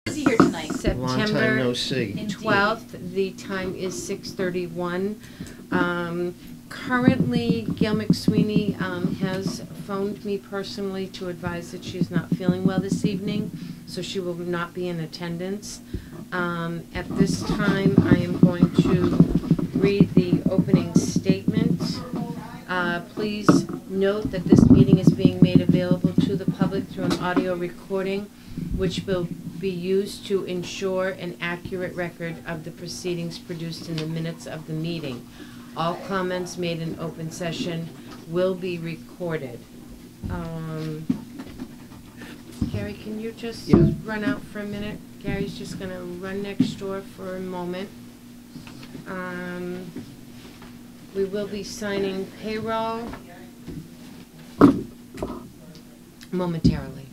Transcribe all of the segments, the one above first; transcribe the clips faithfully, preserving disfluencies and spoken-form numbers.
Is here tonight? Long time September no see. twelfth, the time is six thirty-one. Um, currently, Gail McSweeney um, has phoned me personally to advise that she's not feeling well this evening, so she will not be in attendance. Um, at this time, I am going to read the opening statement. Uh, please note that this meeting is being made available to the public through an audio recording, which will be used to ensure an accurate record of the proceedings produced in the minutes of the meeting. All comments made in open session will be recorded. Um, Gary, can you just Yeah. run out for a minute? Gary's just going to run next door for a moment. Um, we will be signing payroll momentarily.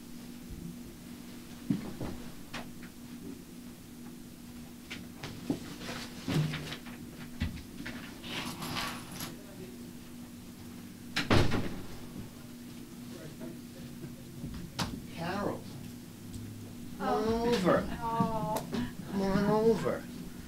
Carol, come on over. Oh. Come on over.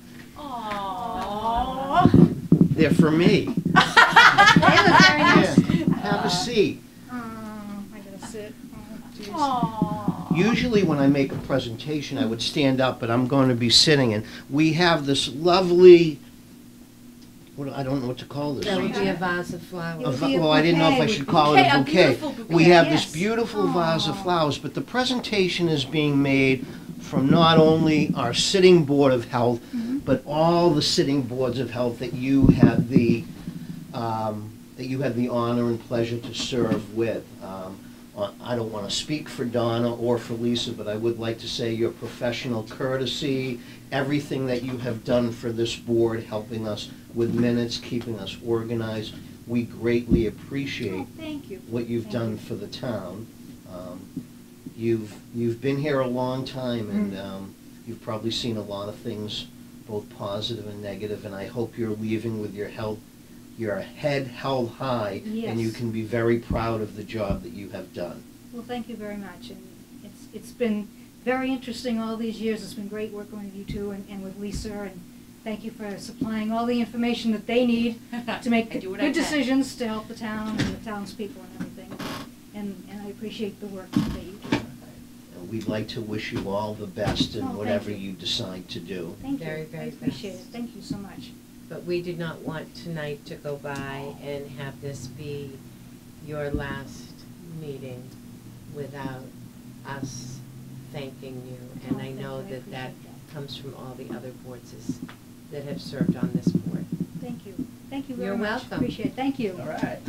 Aww. They're for me. They look very nice. Yeah. Have a seat. Oh, I gotta sit. Oh, Usually when I make a presentation, I would stand up, but I'm going to be sitting, and we have this lovely, what, I don't know what to call this. That would be a vase of flowers. A It would va- be a well, I didn't know if I bouquet should with call it bouquet, a a bouquet. beautiful bouquet, We have yes. this beautiful vase of Aw. flowers, but the presentation is being made from not only our sitting Board of Health, Mhm. but all the sitting boards of health that you had the um, that you had the honor and pleasure to serve with. Um, uh, I don't want to speak for Donna or for Lisa, but I would like to say your professional courtesy, everything that you have done for this board, helping us with minutes, keeping us organized. We greatly appreciate Oh, thank you. what you've Thank done you. for the town. Um, You've, you've been here a long time, and Mm. um, you've probably seen a lot of things, both positive and negative, and I hope you're leaving with your health, your head held high, and you Yes. can be very proud of the job that you have done. Well, thank you very much, and it's it's been very interesting all these years. It's been great working with you two and, and with Lisa, and thank you for supplying all the information that they need to make I good do what I can. decisions to help the town and the townspeople and everything. And and I appreciate the work that you do. And we'd like to wish you all the best in Oh, thank whatever you. you decide to do. Thank Very, you. very I appreciate best. it. Thank you so much. But we did not want tonight to go by and have this be your last meeting without us thanking you. And Oh, I thank know you. I that that appreciate comes from all the other boards is- that have served on this board. Thank you. Thank you very You're much. welcome. Appreciate it. Thank you. All right.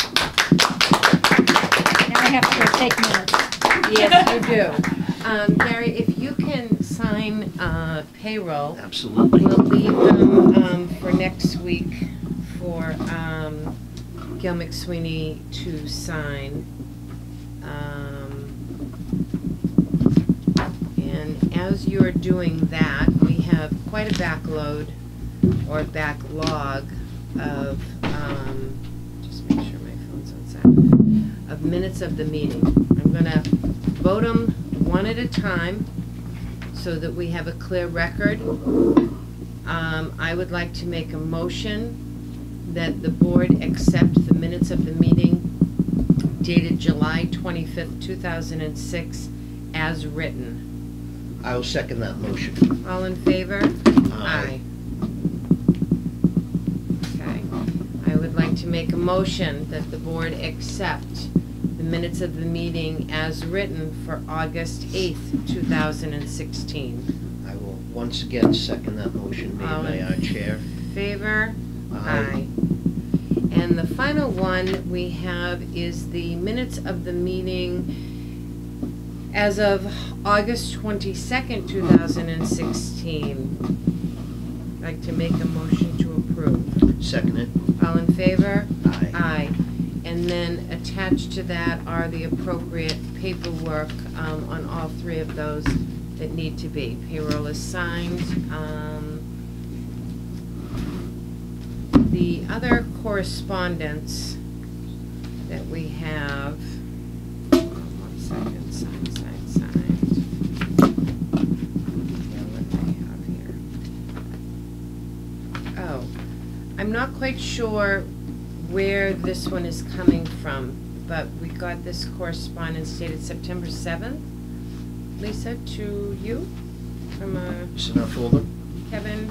Now I have to go take minutes. Yes, you do. Um, Gary, if you can sign uh, payroll, Absolutely. we'll leave them um, for next week for um, Gail McSweeney to sign. Um, and as you're doing that, we have quite a backload or backlog of, um, just make sure my phone's on silent, of minutes of the meeting. I'm gonna vote them one at a time so that we have a clear record. Um, I would like to make a motion that the board accept the minutes of the meeting dated July twenty-fifth, two thousand six as written. I will second that motion. All in favor? Aye. Okay. I would like to make a motion that the board accept the minutes of the meeting as written for August eighth, two thousand sixteen. I will once again second that motion made All by in our chair. Favor? Aye. And the final one we have is the minutes of the meeting as of August twenty-second, two thousand sixteen. I'd like to make a motion to approve. Second it. All in favor? Aye. Aye. And then attached to that are the appropriate paperwork um, on all three of those that need to be. Payroll is signed. Um, the other correspondence that we have, one second, sign, sign, signed. not quite sure where this one is coming from, but we got this correspondence dated September seventh, Lisa, to you from a Is it in our folder? Kevin.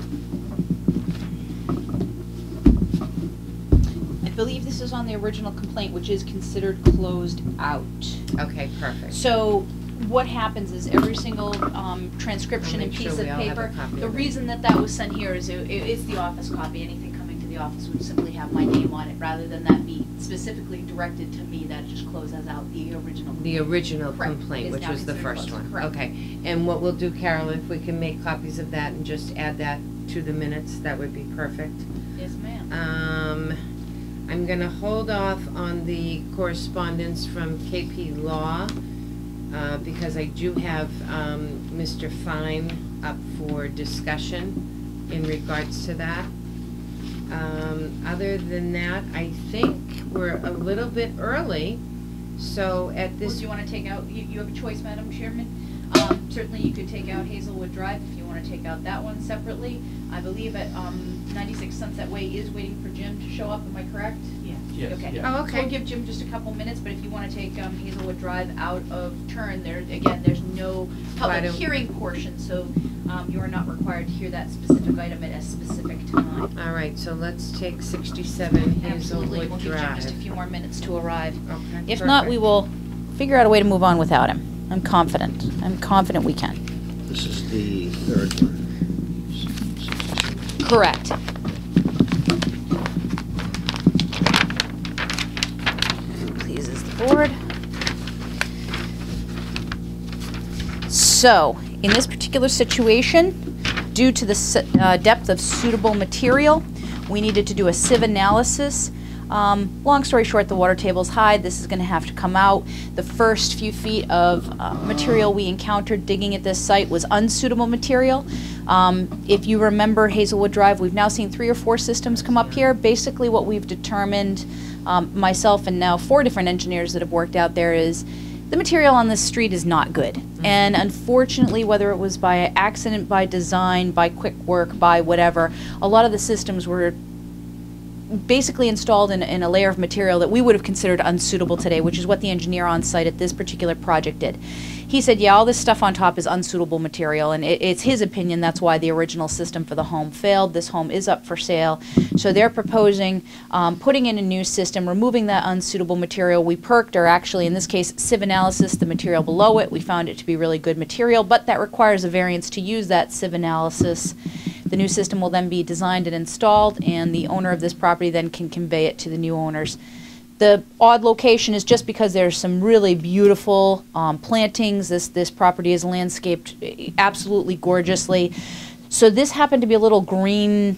I believe this is on the original complaint, which is considered closed out. Okay, perfect. So what happens is every single um, transcription I'll and make sure piece of we all have a paper, copy the of it. reason that that was sent here is it, it- it's the office copy. Anything coming to the office would simply have my name on it, rather than that be specifically directed to me. That just closes out the original. The original Correct. complaint, Is which now was the considered first closed. one. Correct. Okay, and what we'll do, Carol, if we can make copies of that and just add that to the minutes, that would be perfect. Yes, ma'am. Um, I'm gonna hold off on the correspondence from K P Law, uh, because I do have, um, Mister Fine up for discussion in regards to that. Um, other than that, I think we're a little bit early, so at Well, this. do you want to take out, you, you have a choice, Madam Chairman. Um, certainly you could take out Hazelwood Drive if you want to take out that one separately. I believe at, um, ninety-six Sunset Way is waiting for Jim to show up, am I correct? Yeah. Yes, Okay. yeah. Oh, okay. We'll give Jim just a couple minutes, but if you want to take, um, Hazelwood Drive out of turn, there, again, there's no Why public don't- hearing portion, so, um, you are not required to hear that specific item at a specific time. All right, so let's take sixty-seven Absolutely, Hazelwood we'll give Jim just a Drive. few more minutes to arrive. Okay, If not, we perfect. will figure out a way to move on without him. I'm confident. I'm confident we can. This is the third one. Correct. Pleases the board. So, in this particular situation, due to the s- uh, depth of suitable material, we needed to do a sieve analysis. Um, long story short, the water table's high. This is going to have to come out. The first few feet of uh, material we encountered digging at this site was unsuitable material. Um, if you remember Hazelwood Drive, we've now seen three or four systems come up here. Basically what we've determined, um, myself and now four different engineers that have worked out there, is the material on this street is not good. And unfortunately, whether it was by accident, by design, by quick work, by whatever, a lot of the systems were basically installed in, in a layer of material that we would have considered unsuitable today, which is what the engineer on site at this particular project did. He said, yeah, all this stuff on top is unsuitable material, and it, it's his opinion that's why the original system for the home failed. This home is up for sale, so they're proposing um, putting in a new system, removing that unsuitable material. We perked, or actually in this case, sieve analysis, the material below it. We found it to be really good material, but that requires a variance to use that sieve analysis. The new system will then be designed and installed, and the owner of this property then can convey it to the new owners. The odd location is just because there's some really beautiful um, plantings. This, this property is landscaped absolutely gorgeously. So this happened to be a little green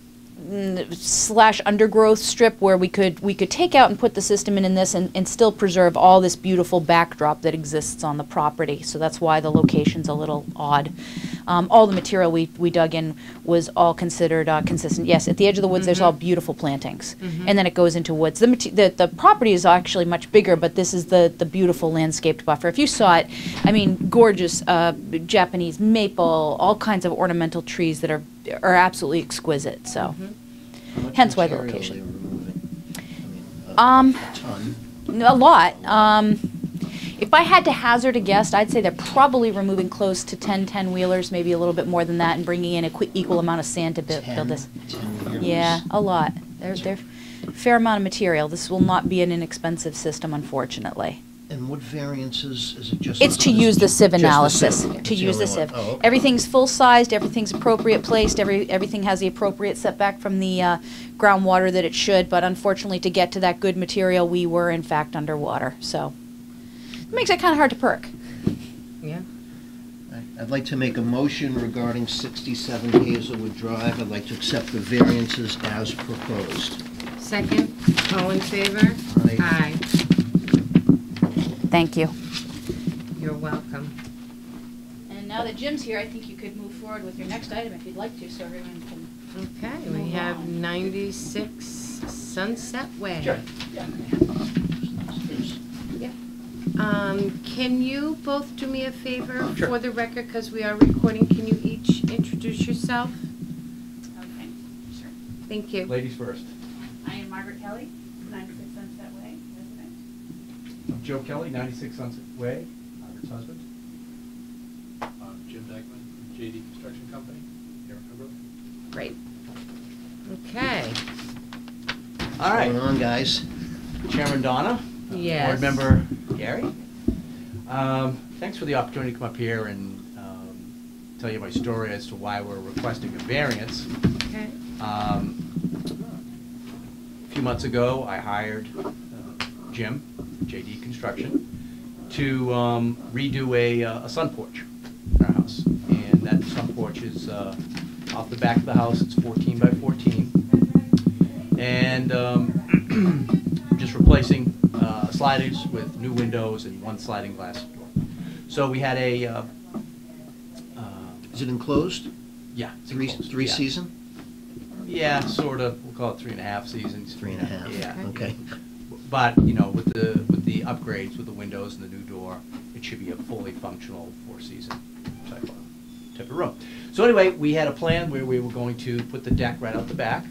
mm, slash undergrowth strip where we could we could take out and put the system in in this and, and still preserve all this beautiful backdrop that exists on the property. So that's why the location's a little odd. Um, all the material we, we dug in was all considered uh, consistent. Yes, at the edge of the woods, there's all beautiful plantings, and then it goes into woods. The, mate- the the property is actually much bigger, but this is the the beautiful landscaped buffer. If you saw it, I mean, gorgeous uh, Japanese maple, all kinds of ornamental trees that are are absolutely exquisite. So, How much hence why the material location. are they removing? I Um, mean, a ton. a lot. Um, if I had to hazard a guess, I'd say they're probably removing close to ten ten-wheelers, maybe a little bit more than that, and bringing in a qu- equal amount of sand to bu- build this. ten years. Yeah, a lot. They're, they're a fair amount of material. This will not be an inexpensive system, unfortunately. And what variances, is it just? It's to use the sieve just the analysis, sieve? to That's the use the only sieve. one. Oh, okay. Everything's full-sized, everything's appropriate placed, every, everything has the appropriate setback from the uh, groundwater that it should, but unfortunately, to get to that good material, we were in fact underwater, so. It makes it kind of hard to perk. Yeah. I- I'd like to make a motion regarding sixty-seven Hazelwood Drive. I'd like to accept the variances as proposed. Second, all in favor? Aye. Thank you. You're welcome. And now that Jim's here, I think you could move forward with your next item if you'd like to, so everyone can. Okay, we Move have on. ninety-six Sunset Way. Sure. Um, can you both do me a favor Sure. for the record, because we are recording, can you each introduce yourself? Okay, sure. Thank you. Ladies first. I am Margaret Kelly, ninety-six Sunset Way, resident. I'm Joe Kelly, ninety-six Sunset Way, Margaret's husband. I'm Jim Dykeman from J D Construction Company here in Pembroke. Great. Okay. All right. What's going on, guys? Chairman Donna. Yes. Board Member Gary. Um, thanks for the opportunity to come up here and um, tell you my story as to why we're requesting a variance. Okay. Um, a few months ago, I hired uh, Jim, J D Construction, to um, redo a, uh, a sun porch in our house. And that sun porch is uh, off the back of the house. It's fourteen by fourteen. And um, just replacing uh, sliders with new windows and one sliding glass door. So we had a, uh, uh, Is it enclosed? yeah. it's Three, enclosed, three yeah. season? Yeah, sort of. We'll call it three and a half seasons. Three and a half. Yeah. Okay. But, you know, with the, with the upgrades, with the windows and the new door, it should be a fully functional four-season type of, type of room. So anyway, we had a plan where we were going to put the deck right out the back.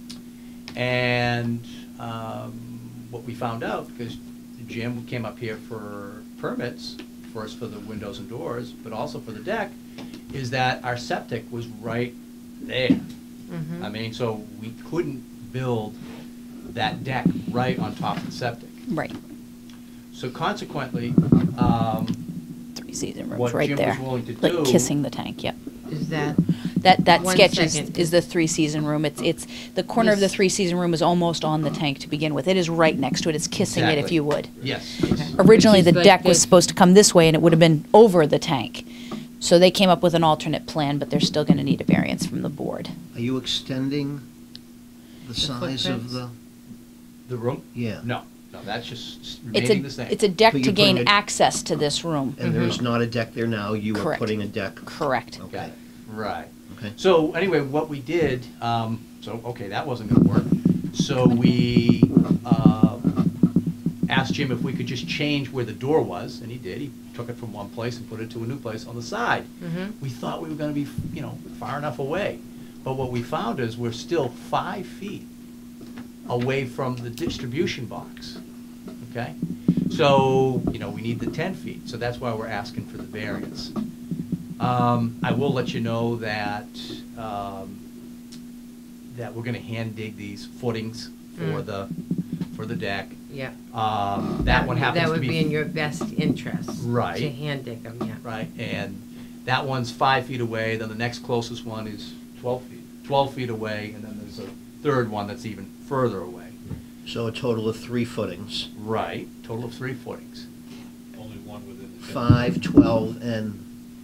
And um, what we found out, because Jim came up here for permits, first for the windows and doors, but also for the deck, is that our septic was right there. Mm-hmm. I mean, so we couldn't build that deck right on top of the septic. Right. So consequently, um, Three season rooms what right Jim there. was willing to Like do- kissing the tank, yep. Is that, That, that One sketch is, second. is the three-season room. It's, it's, the corner of the This- three-season room is almost on the tank to begin with. It is right next to it. It's kissing it if Exactly. you would. yes. Okay. yes. Originally, Which the is like deck was this. supposed to come this way, and it would have been over the tank. So they came up with an alternate plan, but they're still gonna need a variance from the board. Are you extending the size of footprints? the, The room? yeah? No, no, that's just It's remaining the a, same. it's a deck But to you're putting gain a- access to this room. And there's Mhm. not a deck there now, you are Correct. putting a deck? Correct. Got Okay, it. Right. okay. So anyway, what we did, um, so, okay, that wasn't gonna work. So we, uh, asked Jim if we could just change where the door was, and he did. He took it from one place and put it to a new place on the side. Mhm. We thought we were gonna be, you know, far enough away. But what we found is we're still five feet away from the distribution box, okay? So, you know, we need the ten feet, so that's why we're asking for the variance. Um, I will let you know that, um, that we're gonna hand dig these footings for Mm. the, for the deck. yeah. Um, that one happens That to would be. be in your best interest. Right. To hand dig them, yeah. Right, and that one's five feet away, then the next closest one is twelve feet, twelve feet away, and then there's a third one that's even further away. So a total of three footings, Right, total of three footings. Only one within the. five, twelve, and,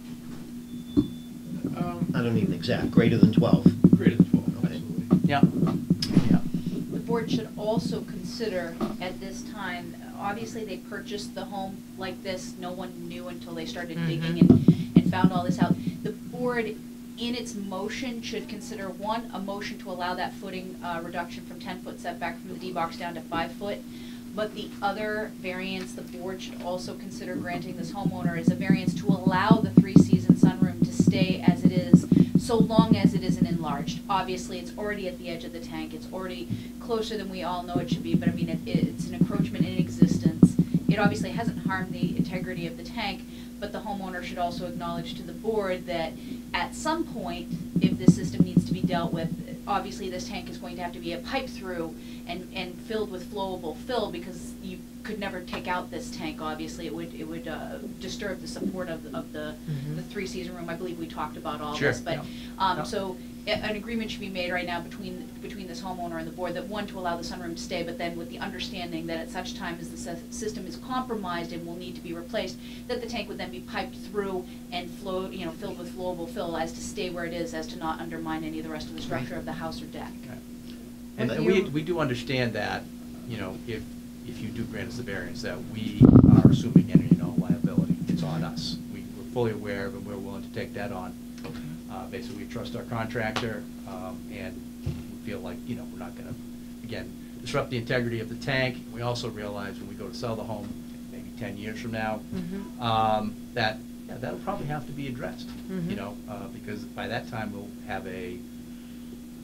Um, I don't need an exact, greater than twelve. Greater than twelve, Okay. absolutely. Yeah, yeah. The board should also consider at this time, obviously they purchased the home like this, no one knew until they started digging Mhm. and, and found all this out. The board, in its motion, should consider, one, a motion to allow that footing, uh, reduction from ten foot setback from the D box down to five foot. But the other variance the board should also consider granting this homeowner is a variance to allow the three-season sunroom to stay as it is, so long as it isn't enlarged. Obviously, it's already at the edge of the tank, it's already closer than we all know it should be, but I mean, it, it's an encroachment in existence. It obviously hasn't harmed the integrity of the tank, but the homeowner should also acknowledge to the board that at some point, if this system needs to be dealt with, obviously this tank is going to have to be a pipe through and, and filled with flowable fill, because you could never take out this tank, obviously. It would, it would uh, disturb the support of, of the, Mhm. the three-season room. I believe we talked about all Sure, this. But, yeah. um, Yeah. so a- an agreement should be made right now between, between this homeowner and the board, that one, to allow the sunroom to stay, but then with the understanding that at such time as the sys- system is compromised and will need to be replaced, that the tank would then be piped through and flowed, you know, filled with flowable fill as to stay where it is, as to not undermine any of the rest of the structure of the house or deck. Okay. And, What and we, year- we do understand that, you know, if, if you do grant us the variance, that we are assuming any and all liability. It's on us. We, we're fully aware of it, and we're willing to take that on. Uh, basically, we trust our contractor, um, and we feel like, you know, we're not gonna, again, disrupt the integrity of the tank. We also realize when we go to sell the home, maybe ten years from now, Mhm. um, that, yeah, that'll probably have to be addressed, you Mhm. know, uh, because by that time, we'll have a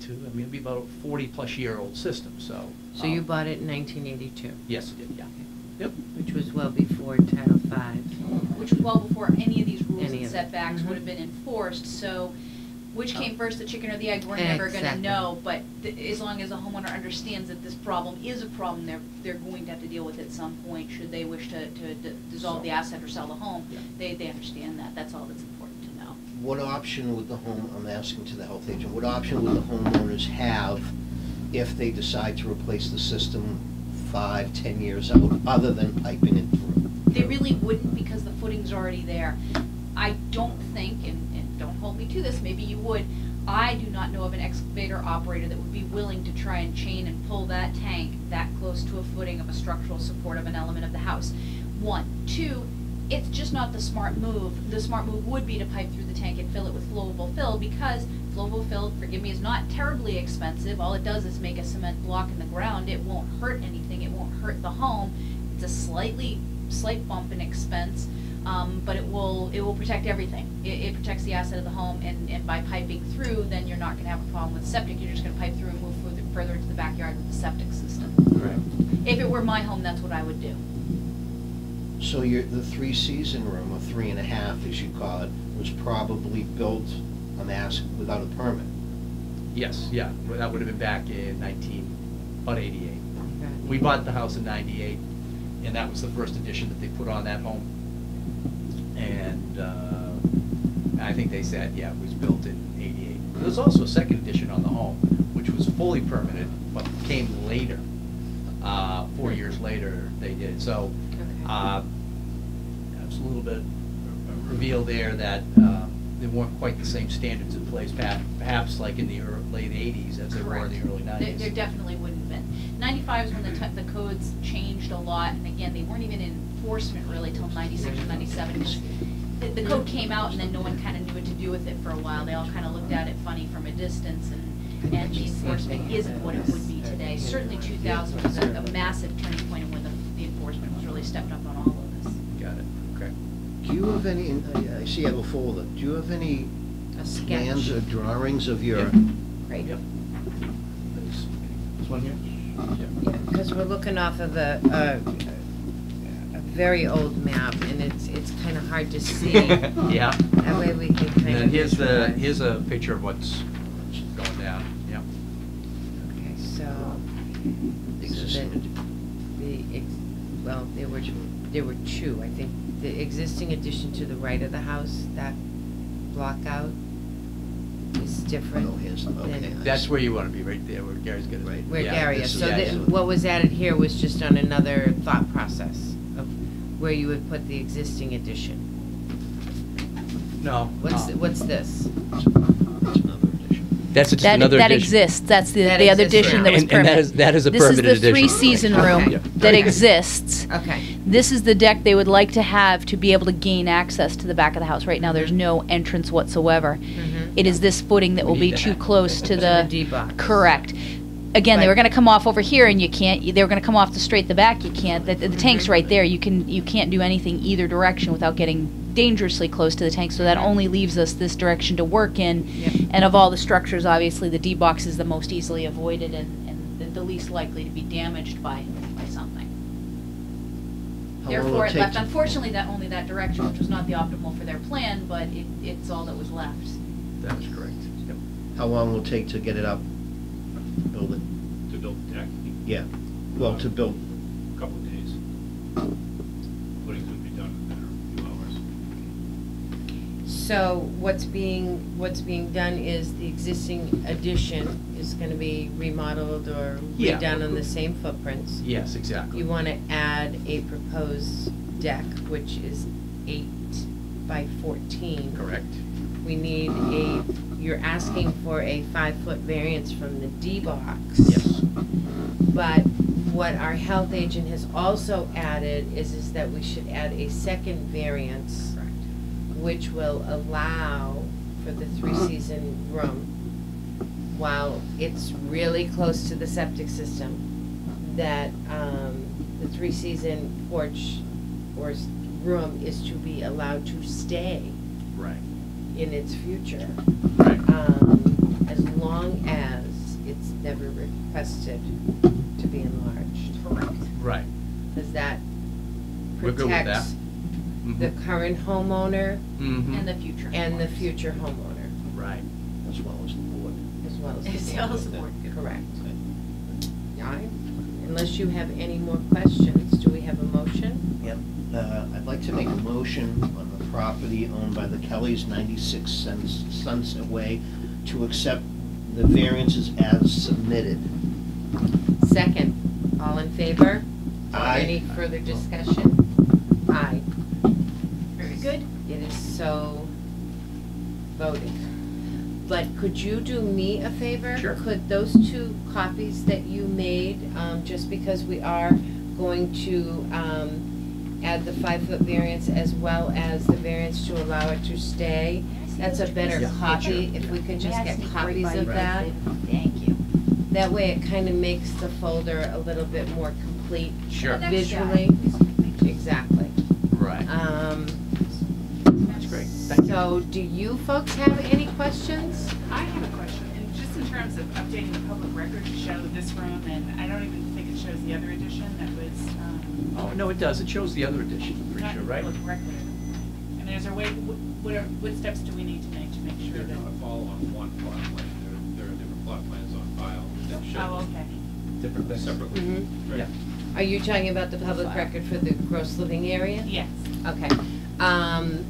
eighty-two, I mean, it'd be about a forty-plus year old system, so. So you um, bought it in nineteen eighty-two, Yes, I did, yeah. Yep. which was well before Title Five. Which was well before any of these rules Any and of it. setbacks Mhm. would have been enforced, so which came first, the chicken or the egg, we're never gonna Exactly. know, but th- as long as a homeowner understands that this problem is a problem, they're, they're going to have to deal with it at some point, should they wish to, to d- dissolve the asset or sell the home, Yeah. they, they understand that, that's all that's important to know. What option would the home, I'm asking to the health agent, what option would the homeowners have if they decide to replace the system five, ten years out, other than piping it through? They really wouldn't because the footing's already there. I don't think, and, and don't hold me to this, maybe you would, I do not know of an excavator operator that would be willing to try and chain and pull that tank that close to a footing of a structural support of an element of the house. One. Two, it's just not the smart move. The smart move would be to pipe through the tank and fill it with flowable fill, because flowable fill, forgive me, is not terribly expensive. All it does is make a cement block in the ground. It won't hurt anything. It won't hurt the home. It's a slightly, slight bump in expense. Um, but it will, it will protect everything. It, it protects the asset of the home, and, and by piping through, then you're not gonna have a problem with septic, you're just gonna pipe through and move further, further into the backyard with the septic system. Right. If it were my home, that's what I would do. So your, the three-season room, or three and a half, as you call it, was probably built, I'm asking, without a permit? Yes, yeah, well, that would have been back in nineteen, about eighty-eight. Right. We bought the house in ninety-eight, and that was the first addition that they put on that home. And, uh, I think they said, yeah, it was built in eighty-eight. There was also a second addition on the home, which was fully permitted, but came later. Uh, four years later, they did, so, Okay. uh, there's a little bit of reveal there that, uh, there weren't quite the same standards in place, perhaps, perhaps like in the ear late eighties as there were in the early There, nineties. there definitely wouldn't have been. Ninety-five is when the, t- the codes changed a lot, and again, they weren't even in enforcement really till ninety-six or ninety-seven. Because the, the code came out, and then no one kind of knew what to do with it for a while. They all kind of looked at it funny from a distance, and, and the enforcement isn't what it would be today. Certainly two thousand was a, a massive turning point when the, the enforcement was really stepped up on all of this. Got it, okay. Do you have any, and I I see you have a folder, do you have any A sketch. plans or drawings of your? Yep. Great. Yep. This this one here? Yeah, because we're looking off of a, a, a very old map, and it's, it's kind of hard to see. Yeah. That way we can kind of. And then here's the, visualize. here's a picture of what's going down, yeah. Okay, so. Existing. The, ex well, there were, there were two, I think. The existing addition to the right of the house, that block out is different. Oh, here's the- okay. than That's where you want to be, right there, where Gary's got it. Right. Where Yeah, Gary this is. is- So yeah, the- so- what was added here was just on another thought process of where you would put the existing addition. No. What's, uh, what's this? That's another addition. That's just That, another that addition. exists, that's the, That the other exists addition now. that was And- and that permitted. is- that is a permitted This is the addition. three-season Okay. room Yeah. that Okay. exists. Okay. This is the deck they would like to have to be able to gain access to the back of the house. Right now, there's no entrance whatsoever. Mhm. It is this footing that We will be need too that. close to To the. the D box. Correct. Again, they But- were gonna come off over here and you can't, they were gonna come off the straight the back, you can't. The, the tank's Mhm. right there, you can, you can't do anything either direction without getting dangerously close to the tank, so that only leaves us this direction to work in. Yep. And of all the structures, obviously, the D box is the most easily avoided and, and the- the least likely to be damaged by, by something. How long will Therefore, it take left, to- unfortunately, that, only that direction, which was not the optimal for their plan, but it, it's all that was left. That is correct. Yep. How long will it take to get it up, build it? To build the deck, Yeah, well, to build, a couple of days. Footings would be done in a matter of a few hours. So what's being, what's being done is the existing addition is gonna be remodeled or Yeah. redone on the same footprints. Yes, exactly. You wanna add a proposed deck, which is eight by fourteen. Correct. We need a, you're asking for a five-foot variance from the D box. Yes. But what our health agent has also added is, is that we should add a second variance, Correct. which will allow for the three-season room, while it's really close to the septic system, that, um, the three-season porch or s- room is to be allowed to stay Right. in its future, Right. um, as long as it's never requested to be enlarged. Correct. Right. Because that We're good with that. protects Mhm. the current homeowner Mhm. And the future. and the homeowners. future homeowner, Right. As well as the board. as well as the As board. well as the board. Correct. I- Unless you have any more questions, do we have a motion? Yep. Uh, I'd like to make a motion on the property owned by the Kellys, ninety-six Suns- Sunset Way, to accept the variances as submitted. Second, all in favor? Aye. Any further discussion? Aye. Very good. It is so voted. But could you do me a favor? Sure. Could those two copies that you made, um, just because we are going to, um, add the five-foot variance as well as the variance to allow it to stay, that's a better Yeah. copy, if we could just get copies of that. Thank you. That way it kind of makes the folder a little bit more complete Sure. Next visually. Exactly. Right. Um, That's great. Thank you. so do you folks have any questions? I have a question, and just in terms of updating the public record to show this room, and I don't even think it shows the other edition that was, um. Oh, no, it does. It shows the other edition, I'm pretty not sure, right? public record. And there's a way, what, what are, what steps do we need to make to make sure They're that? not all on one plot plan, there, there are different plot plans on file that Oh, show okay. Different things. separately. Mhm. Right. Yeah. Are you talking about the public File. record for the gross living area? Yes. Okay. Um,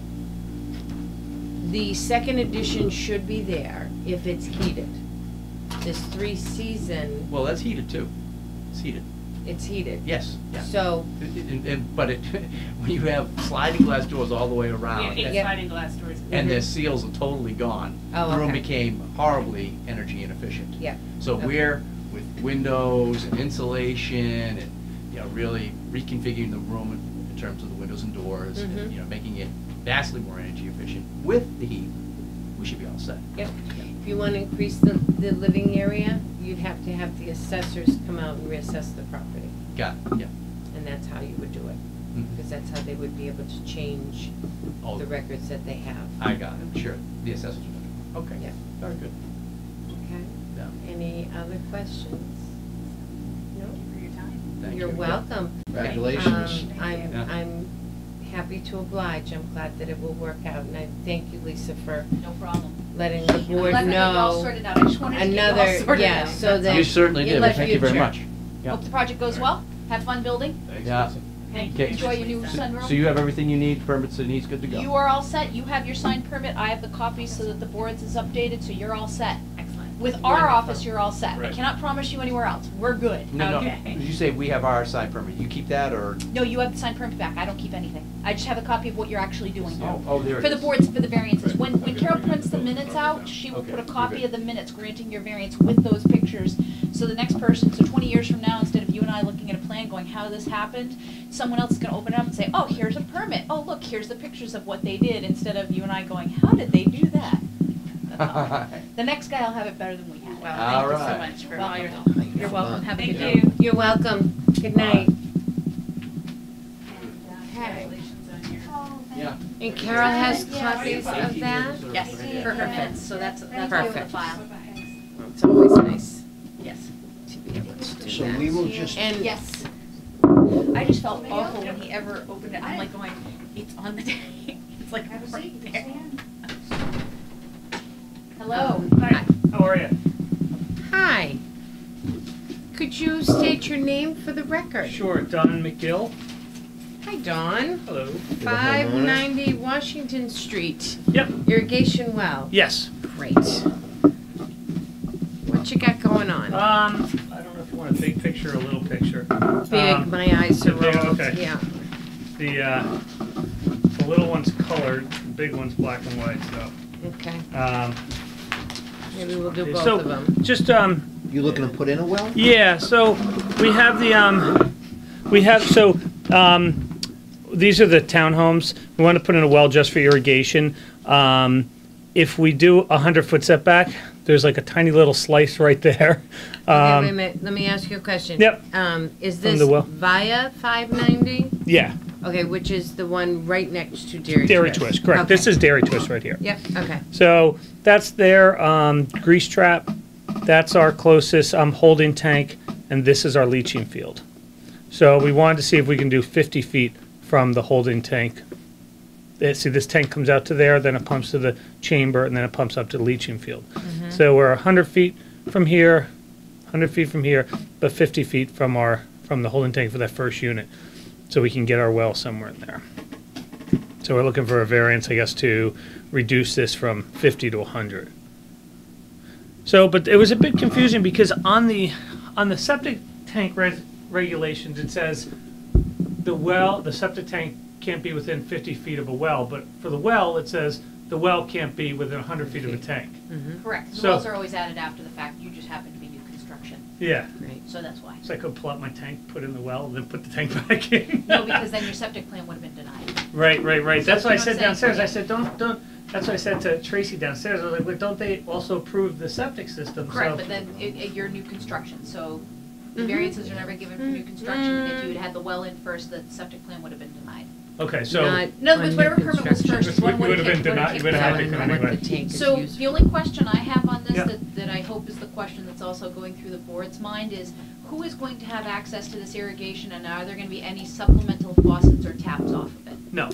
the second edition should be there if it's heated. This three season, Well, that's heated too. It's heated. it's heated. Yes, yeah. So, It- it- and- and- But it, when you have sliding glass doors all the way around. Yeah, and- eight sliding glass doors. And their seals are totally gone. Oh, The room okay. became horribly energy inefficient. yeah. So Okay. we're, with windows and insulation and, you know, really reconfiguring the room in- in terms of the windows and doors, Mhm. and, you know, making it vastly more energy efficient with the heat, we should be all set. Yep. If you want to increase the, the living area, you'd have to have the assessors come out and reassess the property. Got it, yeah. And that's how you would do it, Mhm. because that's how they would be able to change Oh, the records that they have. I got it, sure. The assessors are okay. Yeah. Very good. Okay. Yeah. Any other questions? No? Thank you for your time. Thank You're you. welcome. Congratulations. Um, I'm, Yeah. I'm happy to oblige. I'm glad that it will work out, and I thank you, Lisa, for No problem. letting the I'm board glad that we all know. sorted out. I just wanted to get it all Another, sorted yeah, out. so that. You certainly in did, the well, thank you very future- much. Yeah. Hope the project goes well. Have fun building. Thanks, Yeah. Lisa. Thank Okay. you. Enjoy your new Lisa. sunroom. So you have everything you need, permits and needs, good to go? You are all set. You have your signed permit. I have the copies so that the board's is updated, so you're all set. Excellent. With our Wonderful. office, you're all set. I Right. cannot promise you anywhere else. We're good. No, no, Okay. did you say we have our side permit? You keep that, or? No, you have the signed permit back. I don't keep anything. I just have a copy of what you're actually doing. Oh, oh, there it For the is. boards, for the variances. Right. When, when Okay, Carol very prints the good. minutes out, she will Okay, put a you're copy good. of the minutes granting your variance with those pictures. So the next person, so twenty years from now, instead of you and I looking at a plan going, how this happened, someone else is gonna open it up and say, oh, here's a permit. Oh, look, here's the pictures of what they did, instead of you and I going, how did they do that? That's all. The next guy will have it better than we have. Well, All thank you so right. much for all your help. Welcome. You're welcome. Have a Thank good day. you. You're welcome. Good night. And, uh, Okay. Congratulations on your. Yeah. And Carol has Yeah. copies of that? Yes, for her fence, so that's, that's all the Perfect. file. It's always nice Yes. to be able to do So that. we will just, And Yes. I just felt awful when he ever opened it. I'm like going, it's on the day. It's like right there. Hello. Hi, how are you? hi. Could you state your name for the record? Sure, Don McGill. Hi, Dawn. Hello. five ninety Washington Street, Yep, irrigation well. yes. Great. What you got going on? Um, I don't know if you want a big picture or a little picture. Big, um, my eyes are big, rolled, okay. yeah. The, uh, the little one's colored, the big one's black and white, so. Okay, Um, maybe we'll do both so, of them. just, um, you looking to put in a well? yeah, so we have the, um, we have, so, um, these are the townhomes. We want to put in a well just for irrigation. Um, if we do a hundred foot setback, there's like a tiny little slice right there. Okay, Um, wait a minute, let me ask you a question. Yep. Um, is From this the well. via five ninety? Yeah, Okay, which is the one right next to Dairy Twist? Dairy Twist, correct. This Okay. is Dairy Twist right here. Yep, okay. So that's their um, grease trap. that's our closest um, holding tank, and this is our leaching field. So we wanted to see if we can do fifty feet from the holding tank. Uh, See, this tank comes out to there, then it pumps to the chamber, and then it pumps up to the leaching field. So we're one hundred feet from here, one hundred feet from here, but fifty feet from our from the holding tank for that first unit, so we can get our well somewhere in there. So we're looking for a variance, I guess, to reduce this from fifty to one hundred. So, but it was a bit confusing because on the on the septic tank res- regulations, it says the well, the septic tank can't be within fifty feet of a well, but for the well, it says the well can't be within one hundred feet of a tank. Correct. The So- wells are always added after the fact. You just happen to be new construction, Yeah. Right. so that's why. So I could pull out my tank, put in the well, and then put the tank back in. No, because then your septic plan would have been denied. Right, right, right. That's So why I you know said what I'm downstairs. saying? I said, don't, don't. That's what I said to Tracy downstairs. I was like, well, don't they also approve the septic system? Correct, So- but then it, it, you're new construction, so Mhm. variances are never given for new construction, and if you had had the well in first, the septic plan would have been denied. Okay, so Not In other words, on whatever new permit was construction. first, one Would would have have been kicked, denied- would would have have kicked had to out. come What anyway. the tank is So used the only question I have on this Yeah. that, that I hope is the question that's also going through the board's mind is, who is going to have access to this irrigation, and are there gonna be any supplemental faucets or taps off of it? no.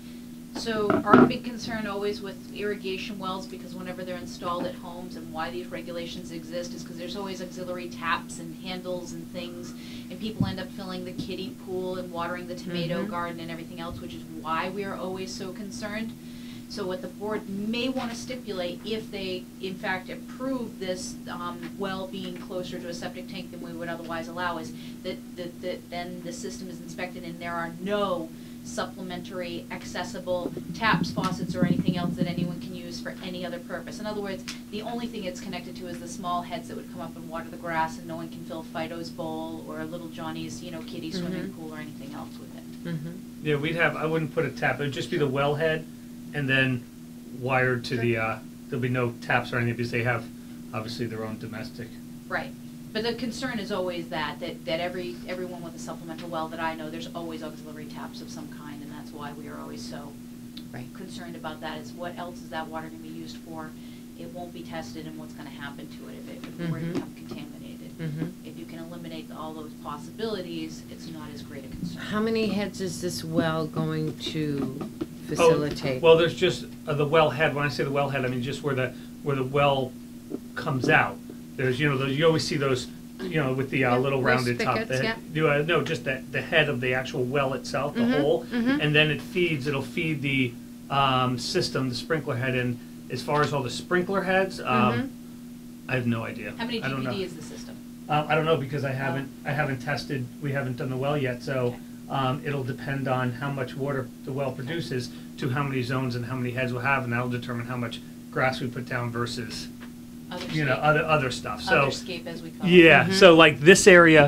So our big concern always with irrigation wells, because whenever they're installed at homes and why these regulations exist, is because there's always auxiliary taps and handles and things, and people end up filling the kiddie pool and watering the tomato Mhm. garden and everything else, which is why we are always so concerned. So what the board may want to stipulate, if they in fact approve this um, well being closer to a septic tank than we would otherwise allow, is that, that, that then the system is inspected and there are no supplementary accessible taps, faucets, or anything else that anyone can use for any other purpose. In other words, the only thing it's connected to is the small heads that would come up and water the grass, and no one can fill Fido's bowl or little Johnny's, you know, kiddie swimming Mhm. pool or anything else with it. Mhm. Yeah, we'd have. I wouldn't put a tap. It would just be the wellhead, and then wired to the. Uh, there'll be no taps or anything because they have, obviously, their own domestic. Right. But the concern is always that, that, that every, everyone with a supplemental well that I know, there's always auxiliary taps of some kind, and that's why we are always so Right. concerned about that, is what else is that water gonna be used for? It won't be tested, and what's gonna happen to it if it, if it were to Mhm. become contaminated. Mhm. If you can eliminate all those possibilities, it's not as great a concern. How many heads is this well going to facilitate? Oh, well, there's just uh, the wellhead. When I say the wellhead, I mean just where the where the well comes out. There's, you know, those, you always see those, you know, with the uh, Yeah, little those rounded top. spigots, The, yeah. you, uh, no, just the, the head of the actual well itself, the Mhm, hole, mhm. and then it feeds. It'll feed the um, system, the sprinkler head. And as far as all the sprinkler heads, um, Mhm. I have no idea. How many I don't know. G P D is the system? Um, I don't know because I haven't I haven't tested. We haven't done the well yet, so Okay. um, it'll depend on how much water the well produces to how many zones and how many heads we'll have, and that'll determine how much grass we put down versus Other you know scape- other other stuff. So Other scape, as we call it. yeah, so like this area,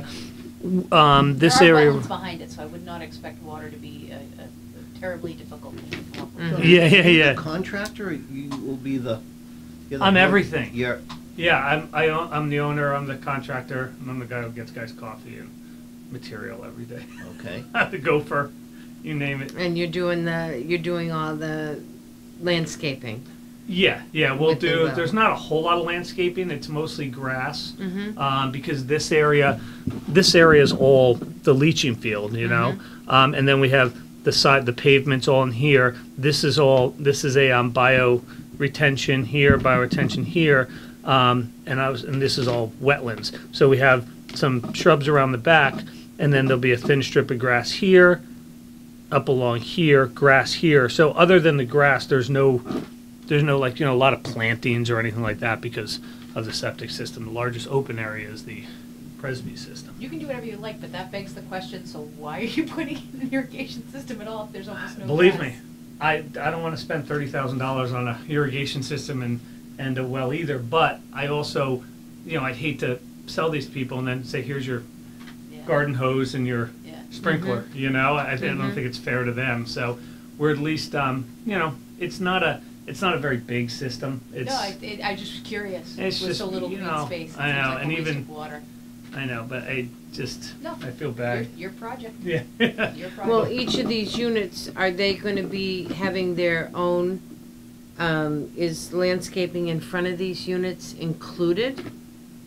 um, this There are area. wetlands behind it, so I would not expect water to be a, a a terribly difficult thing to come up with. Mhm. Yeah, yeah, Are you yeah. the contractor, or you will be the? you're the I'm one- everything. You're, Yeah, I'm I own, I'm the owner. I'm the contractor. And I'm the guy who gets guys coffee and material every day. okay. the gopher, you name it. And you're doing the, you're doing all the landscaping. Yeah, yeah, we'll With the do, well. there's not a whole lot of landscaping, it's mostly grass. Mhm. Um, because this area, this area is all the leaching field, you know? Um, and then we have the side, the pavements all in here. This is all, this is a, um, bio retention here, bio retention here. Um, and I was, and this is all wetlands. So we have some shrubs around the back, and then there'll be a thin strip of grass here, up along here, grass here. So other than the grass, there's no, there's no like, you know, a lot of plantings or anything like that because of the septic system. The largest open area is the Presby system. You can do whatever you like, but that begs the question, so why are you putting in an irrigation system at all if there's almost no Believe grass? me, I, I don't want to spend thirty thousand dollars on a irrigation system and, and a well either, but I also, you know, I'd hate to sell these people and then say, here's your Yeah. garden hose and your Yeah. sprinkler, you know? I, I don't Mhm. think it's fair to them, so we're at least, um, you know, it's not a, it's not a very big system. It's, No, I, it, I just was curious. It's With just, so little you green know, space, it I seems know, like a and waste even- of water. I know, but I just, No, I feel Your, bad. your project, Yeah. your project. Well, each of these units, are they gonna be having their own, um, is landscaping in front of these units included?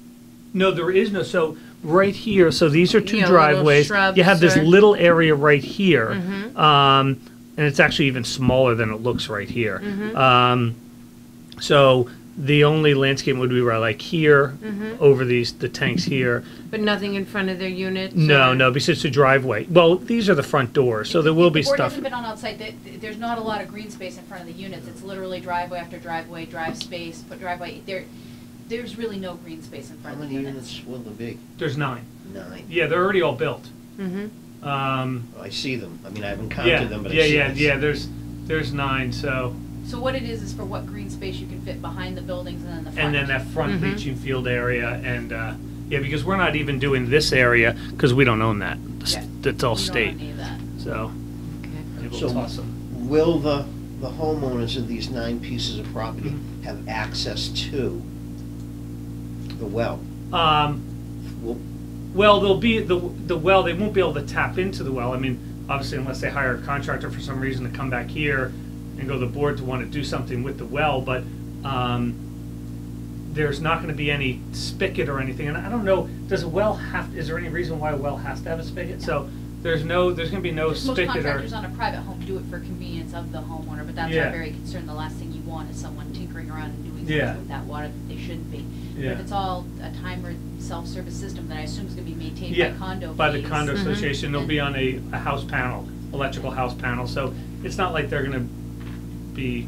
No, there is no, so right here, so these are two Yeah, little driveways. shrubs You have this or- little area right here. Mhm. Um, and it's actually even smaller than it looks right here. Mhm. Um, so the only landscape would be right like here, Mhm. over these, the tanks here. But nothing in front of their units? No, or- no, because it's a driveway. Well, these are the front doors, so there will be If the board stuff. hasn't been on outside, th- th- there's not a lot of green space in front of the units. It's literally driveway after driveway, drive space, put driveway. There, there's really no green space in How front of the many units. units will there be? There's nine. Nine. Yeah, they're already all built. Mhm. Um, I see them. I mean, I haven't yeah, counted them, but I yeah, see yeah, them. yeah, there's, there's nine, so. So what it is, is for what green space you can fit behind the buildings and then the front. And then that front Mhm. leaching field area, and, uh, yeah, because we're not even doing this area, because we don't own that. It's- Yeah. It's all We don't state, want any of that. so. Okay. Maybe So we'll toss them. will the, the homeowners of these nine pieces of property Mhm. have access to the well? Um, Will, well, there'll be, the, the well, they won't be able to tap into the well. I mean, obviously unless they hire a contractor for some reason to come back here and go to the board to want to do something with the well, but, um, there's not gonna be any spigot or anything, and I don't know, does a well have, is there any reason why a well has to have a spigot? So, there's no, there's gonna be no Most spigot or. contractors on a private home do it for convenience of the homeowner, but that's Yeah. our very concern. The last thing you want is someone tinkering around and doing Yeah. things with that water that they shouldn't be. But Yeah. if it's all a timer self-service system that I assume is gonna be maintained Yeah, by condo by the fees, condo Mhm. association, they'll be on a, a house panel, electrical house panel, so it's not like they're gonna be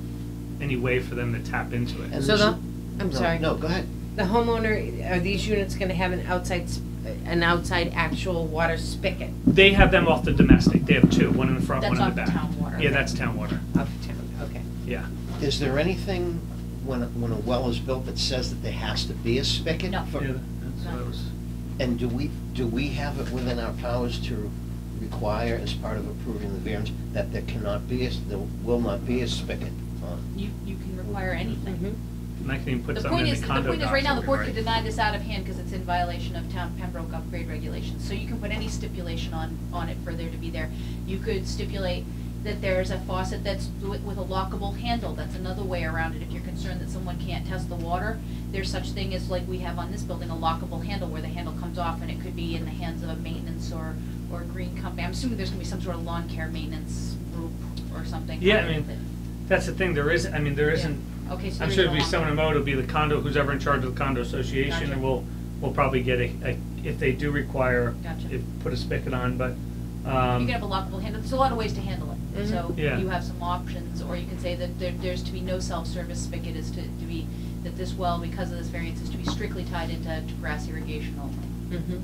any way for them to tap into it. And So this the, is- I'm no, sorry. No, go ahead. The homeowner, are these units gonna have an outside, s- an outside actual water spigot They have them off the domestic, they have two, one in the front, That's one in the off back. town water. Yeah, that's town water, of town? Okay. yeah. Is there anything, when, a- when a well is built, that says that there has to be a spigot? No. for- Yeah, that's what I was, And do we, do we have it within our powers to require, as part of approving the variance, that there cannot be, a there will not be a spigot on? You, you can require anything. Mhm. and I can even put The something point in is, the the condo point is, right now, the docs board that could we deny this out of hand because it's in violation of town Pembroke upgrade regulations. So you can put any stipulation on, on it for there to be there. You could stipulate that there's a faucet that's with with a lockable handle. That's another way around it. If you're concerned that someone can't test the water, there's such thing as, like we have on this building, a lockable handle where the handle comes off and it could be in the hands of a maintenance or, or a green company. I'm assuming there's gonna be some sort of lawn care maintenance group or something. Yeah, I mean, That's the thing, there is, I mean, there Yeah. isn't, Okay, so I'm there's sure no it'll be lock- someone remote, it'll be the condo, who's ever in charge of the condo association, Gotcha. and we'll, we'll probably get a, a, if they do require, Gotcha. if, put a spigot on, but, You um, can have a lockable handle. There's a lot of ways to handle it. Mhm. So Yeah. you have some options, or you can say that there, there's to be no self-service spigot, is to, to be, that this well, because of this variance, is to be strictly tied into to grass irrigation only. Mhm.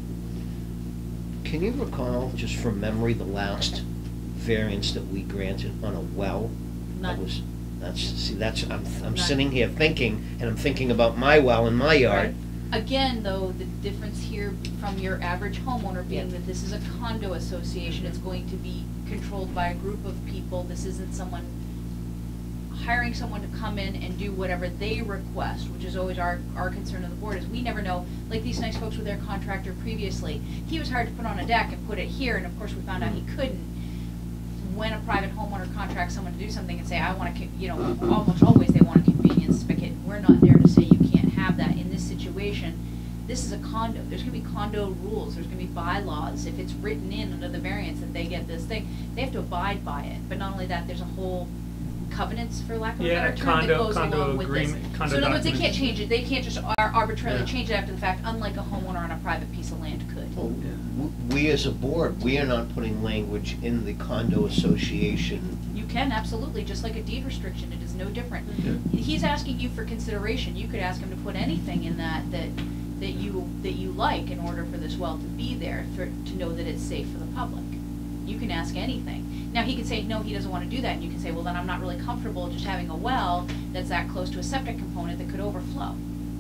Can you recall, just from memory, the last variance that we granted on a well? That None. was, that's, see, that's, I'm, I'm None. sitting here thinking, and I'm thinking about my well in my yard. Again, though, the difference here from your average homeowner being Yeah. that this is a condo association, it's going to be controlled by a group of people. This isn't someone hiring someone to come in and do whatever they request, which is always our, our concern of the board, is we never know, like these nice folks with their contractor previously, he was hired to put on a deck and put it here, and of course we found out he couldn't. When a private homeowner contracts someone to do something and say, I want to, you know, almost always they want a convenience spigot, we're not there to say you can't have that in this situation. This is a condo, there's gonna be condo rules, there's gonna be bylaws, if it's written in under the variance that they get this thing, they have to abide by it, but not only that, there's a whole covenants, for lack of a Yeah, better term, that condo- goes condo along with this. agreement, condo So in other words, they can't documents. change it, they can't just ar- arbitrarily Yeah. change it after the fact, unlike a homeowner on a private piece of land could. Well, w- we as a board, we are not putting language in the condo association. You can, absolutely, just like a deed restriction, it is no different. Yeah. He's asking you for consideration, you could ask him to put anything in that, that, that you, that you like in order for this well to be there, for, to know that it's safe for the public. You can ask anything. Now, he could say, no, he doesn't wanna do that, and you can say, well, then I'm not really comfortable just having a well that's that close to a septic component that could overflow.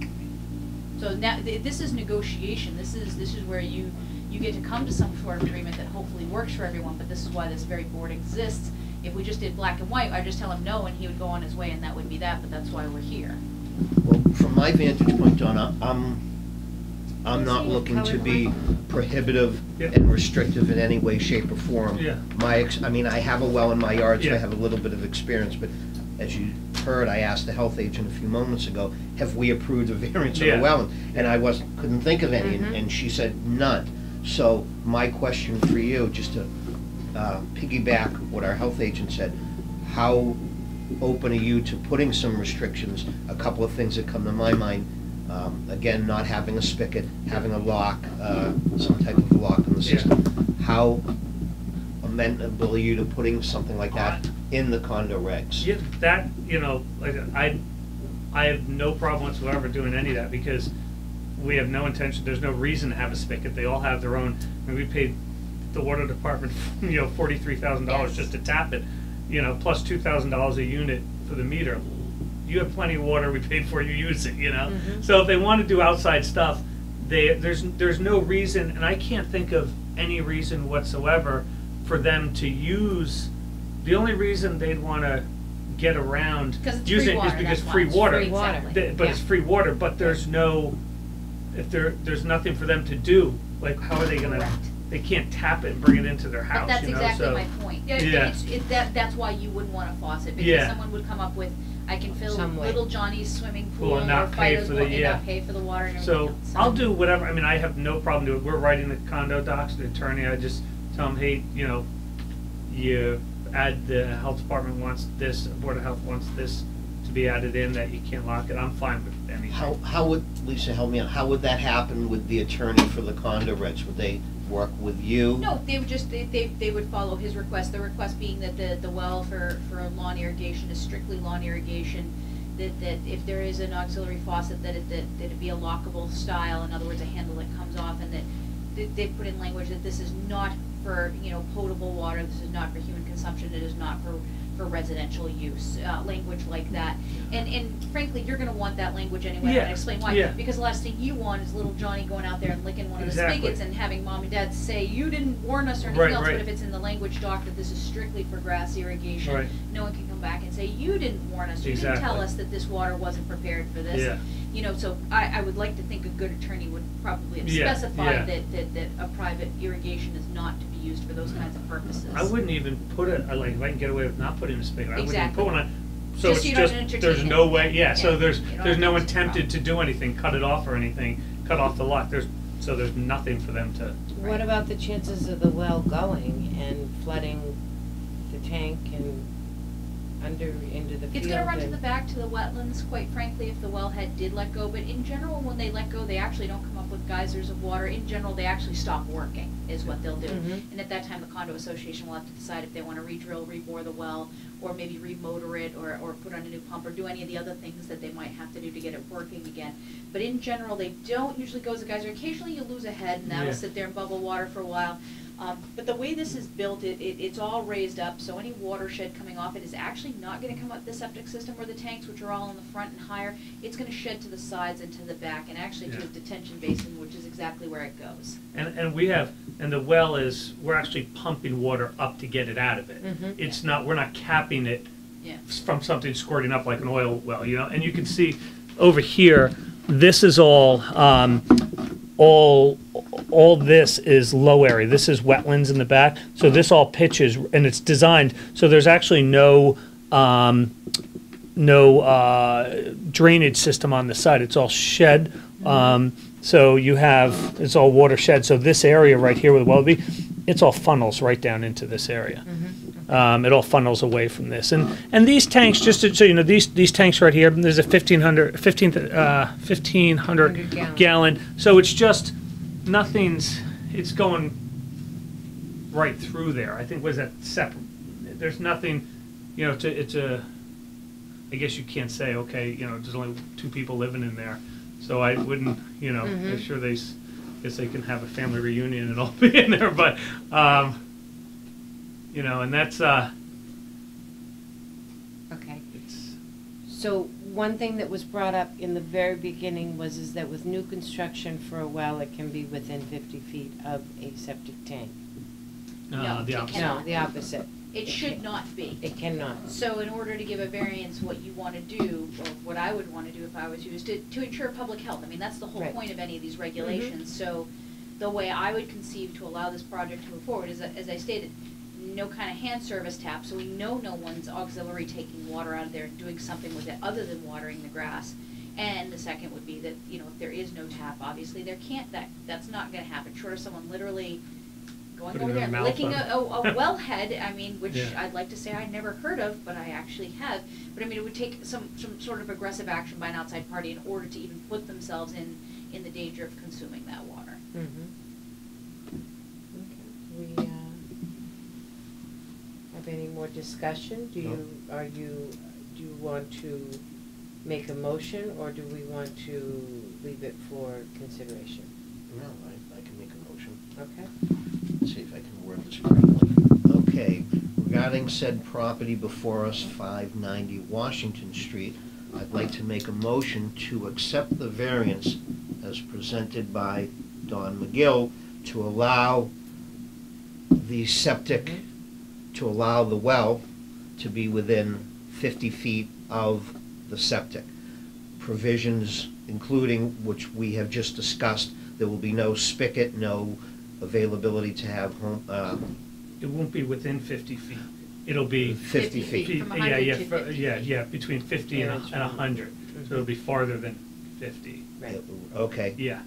So now, th- this is negotiation, this is, this is where you, you get to come to some sort of agreement that hopefully works for everyone, but this is why this very board exists. If we just did black and white, I'd just tell him no, and he would go on his way, and that would be that, but that's why we're here. Well, from my vantage point, Donna, I'm, I'm Is not he a looking to be colorblind? prohibitive Yeah. and restrictive in any way, shape, or form. Yeah. My, ex I mean, I have a well in my yard, so I Yeah. have a little bit of experience, but as you heard, I asked the health agent a few moments ago, have we approved a variance of Yeah. the well? And I wasn't, couldn't think of any, and- Mhm. and she said none. So my question for you, just to uh, piggyback what our health agent said, how open are you to putting some restrictions? A couple of things that come to my mind, um, again, not having a spigot, having a lock, uh, some type of lock in the Yeah. system. How amenable are you to putting something like that in the condo regs? Yeah, that, you know, like, I, I have no problem whatsoever doing any of that, because we have no intention, there's no reason to have a spigot, they all have their own, I mean, we paid the water department, you know, forty-three thousand dollars Yes. just to tap it, you know, plus two thousand dollars a unit for the meter. You have plenty of water, we paid for, you use it, you know? Mhm. So if they want to do outside stuff, they, there's, there's no reason, and I can't think of any reason whatsoever for them to use, the only reason they'd want to get around 'Cause it's using free it water, is because that's free why. It's water. free water. Th- But it's free water, but there's no, if there, there's nothing for them to do, like, how are they gonna, Correct. they can't tap it and bring it into their But house, that's you know, exactly so. my point. Yeah, Yeah. it's, it, that, that's why you wouldn't want a faucet, because Yeah. someone would come up with, I can fill Some way. little Johnny's swimming Pool pool and or not pay Fido's for the- pool and yeah. not pay for the water and everything So, else. I'll do whatever, I mean, I have no problem doing it, we're writing the condo docs, the attorney, I just tell them, hey, you know, you add, the health department wants this, Board of Health wants this to be added in, that you can't lock it, I'm fine with anything. How, how would, Lisa, help me out, how would that happen with the attorney for the condo regs? Would they work with you? No, they would just, they, they, they would follow his request, the request being that the, the well for, for lawn irrigation is strictly lawn irrigation. That, that if there is an auxiliary faucet, that it, that, that it be a lockable style, in other words, a handle that comes off, and that, they, they put in language that this is not for, you know, potable water, this is not for human consumption, it is not for, for residential use, uh, language like that. And, and frankly, you're gonna want that language anyway, and Yeah, I explain why. yeah. Because the last thing you want is little Johnny going out there and licking one of the Exactly. spigots and having mom and dad say, you didn't warn us or anything Right, else, right. but if it's in the language doc that this is strictly for grass irrigation, Right. no one can come back and say, you didn't warn us, you didn't tell Exactly. us that this water wasn't prepared for this. Yeah. You know, so I, I would like to think a good attorney would probably have Yeah, specified yeah. that, that, that a private irrigation is not to be used for those kinds of purposes. I wouldn't even put it, I like, if I can get away with not putting a spigot, I wouldn't even Exactly. put one on. So Just it's so you don't just, entertain there's it. no way, yeah, so Yeah, there's, you don't there's no one entertain the tempted to do anything, cut it off or anything, cut off the lock, there's, so there's nothing for them to, What about the chances of the well going and flooding the tank and under, into the field? It's gonna run to and- the back to the wetlands, quite frankly, if the wellhead did let go, but in general, when they let go, they actually don't come up with geysers of water. In general, they actually stop working, is what they'll do. Mhm. And at that time, the condo association will have to decide if they wanna re-drill, rebore the well, or maybe remotor it, or, or put on a new pump, or do any of the other things that they might have to do to get it working again. But in general, they don't usually go as a geyser. Occasionally, you lose a head, and that'll Yeah. sit there and bubble water for a while. Um, but the way this is built, it, it, it's all raised up, so any watershed coming off it is actually not gonna come up the septic system or the tanks, which are all in the front and higher. It's gonna shed to the sides and to the back, and actually to Yeah. a detention basin, which is exactly where it goes. and, and we have, and the well is, we're actually pumping water up to get it out of it. Mhm. It's not, we're not capping it Yeah. from something squirting up like an oil well, you know, and you can see over here, this is all, um, all, all this is low area, this is wetlands in the back, so this all pitches, and it's designed, so there's actually no, um, no, uh, drainage system on the side, it's all shed, um, so you have, it's all watershed, so this area right here where the well would be, it's all funnels right down into this area. Um, it all funnels away from this, and and these tanks, just to, so you know, these these tanks right here. There's a fifteen hundred, fifteen, uh, fifteen hundred gallon. gallon. So it's just nothing's. It's going right through there. I think was that separate. There's nothing, you know. It's a, it's a. I guess you can't say okay. You know, there's only two people living in there, so I wouldn't. You know, Mhm. I'm sure they. s- Guess they can have a family reunion and all be in there, but. Um, You know, and that's, uh, Okay. it's, So one thing that was brought up in the very beginning was is that with new construction for a well, it can be within fifty feet of a septic tank. No, uh, the it opposite. No, Cannot. the opposite. It should not be. It cannot. So in order to give a variance, what you wanna do, or what I would wanna do if I was you, is to, to ensure public health. I mean, that's the whole Right. point of any of these regulations. So the way I would conceive to allow this project to move forward is, that, as I stated, no kind of hand service tap, so we know no one's auxiliary taking water out of there and doing something with it other than watering the grass. And the second would be that, you know, if there is no tap, obviously there can't, that, that's not gonna happen, short of someone literally going Putting over their there and mouth licking on a, a, a wellhead, I mean, which Yeah. I'd like to say I never heard of, but I actually have. But I mean, it would take some, some sort of aggressive action by an outside party in order to even put themselves in, in the danger of consuming that water. Mm-hmm. Okay. We, uh, have any more discussion? Do you, are you, do you want to make a motion, or do we want to leave it for consideration? No, I, I can make a motion. Okay. Let's see if I can word this correctly. Okay, regarding said property before us, five ninety Washington Street, I'd like to make a motion to accept the variance as presented by Don McGill to allow the septic, to allow the well to be within fifty feet of the septic. Provisions including, which we have just discussed, there will be no spigot, no availability to have home, uh, It won't be within fifty feet. It'll be. fifty fifty feet. feet. From Yeah, one hundred yeah, to fr- fifty. Yeah, yeah, between fifty and a, Yeah, and a hundred, Mhm. so it'll be farther than fifty, Right. Okay. yeah.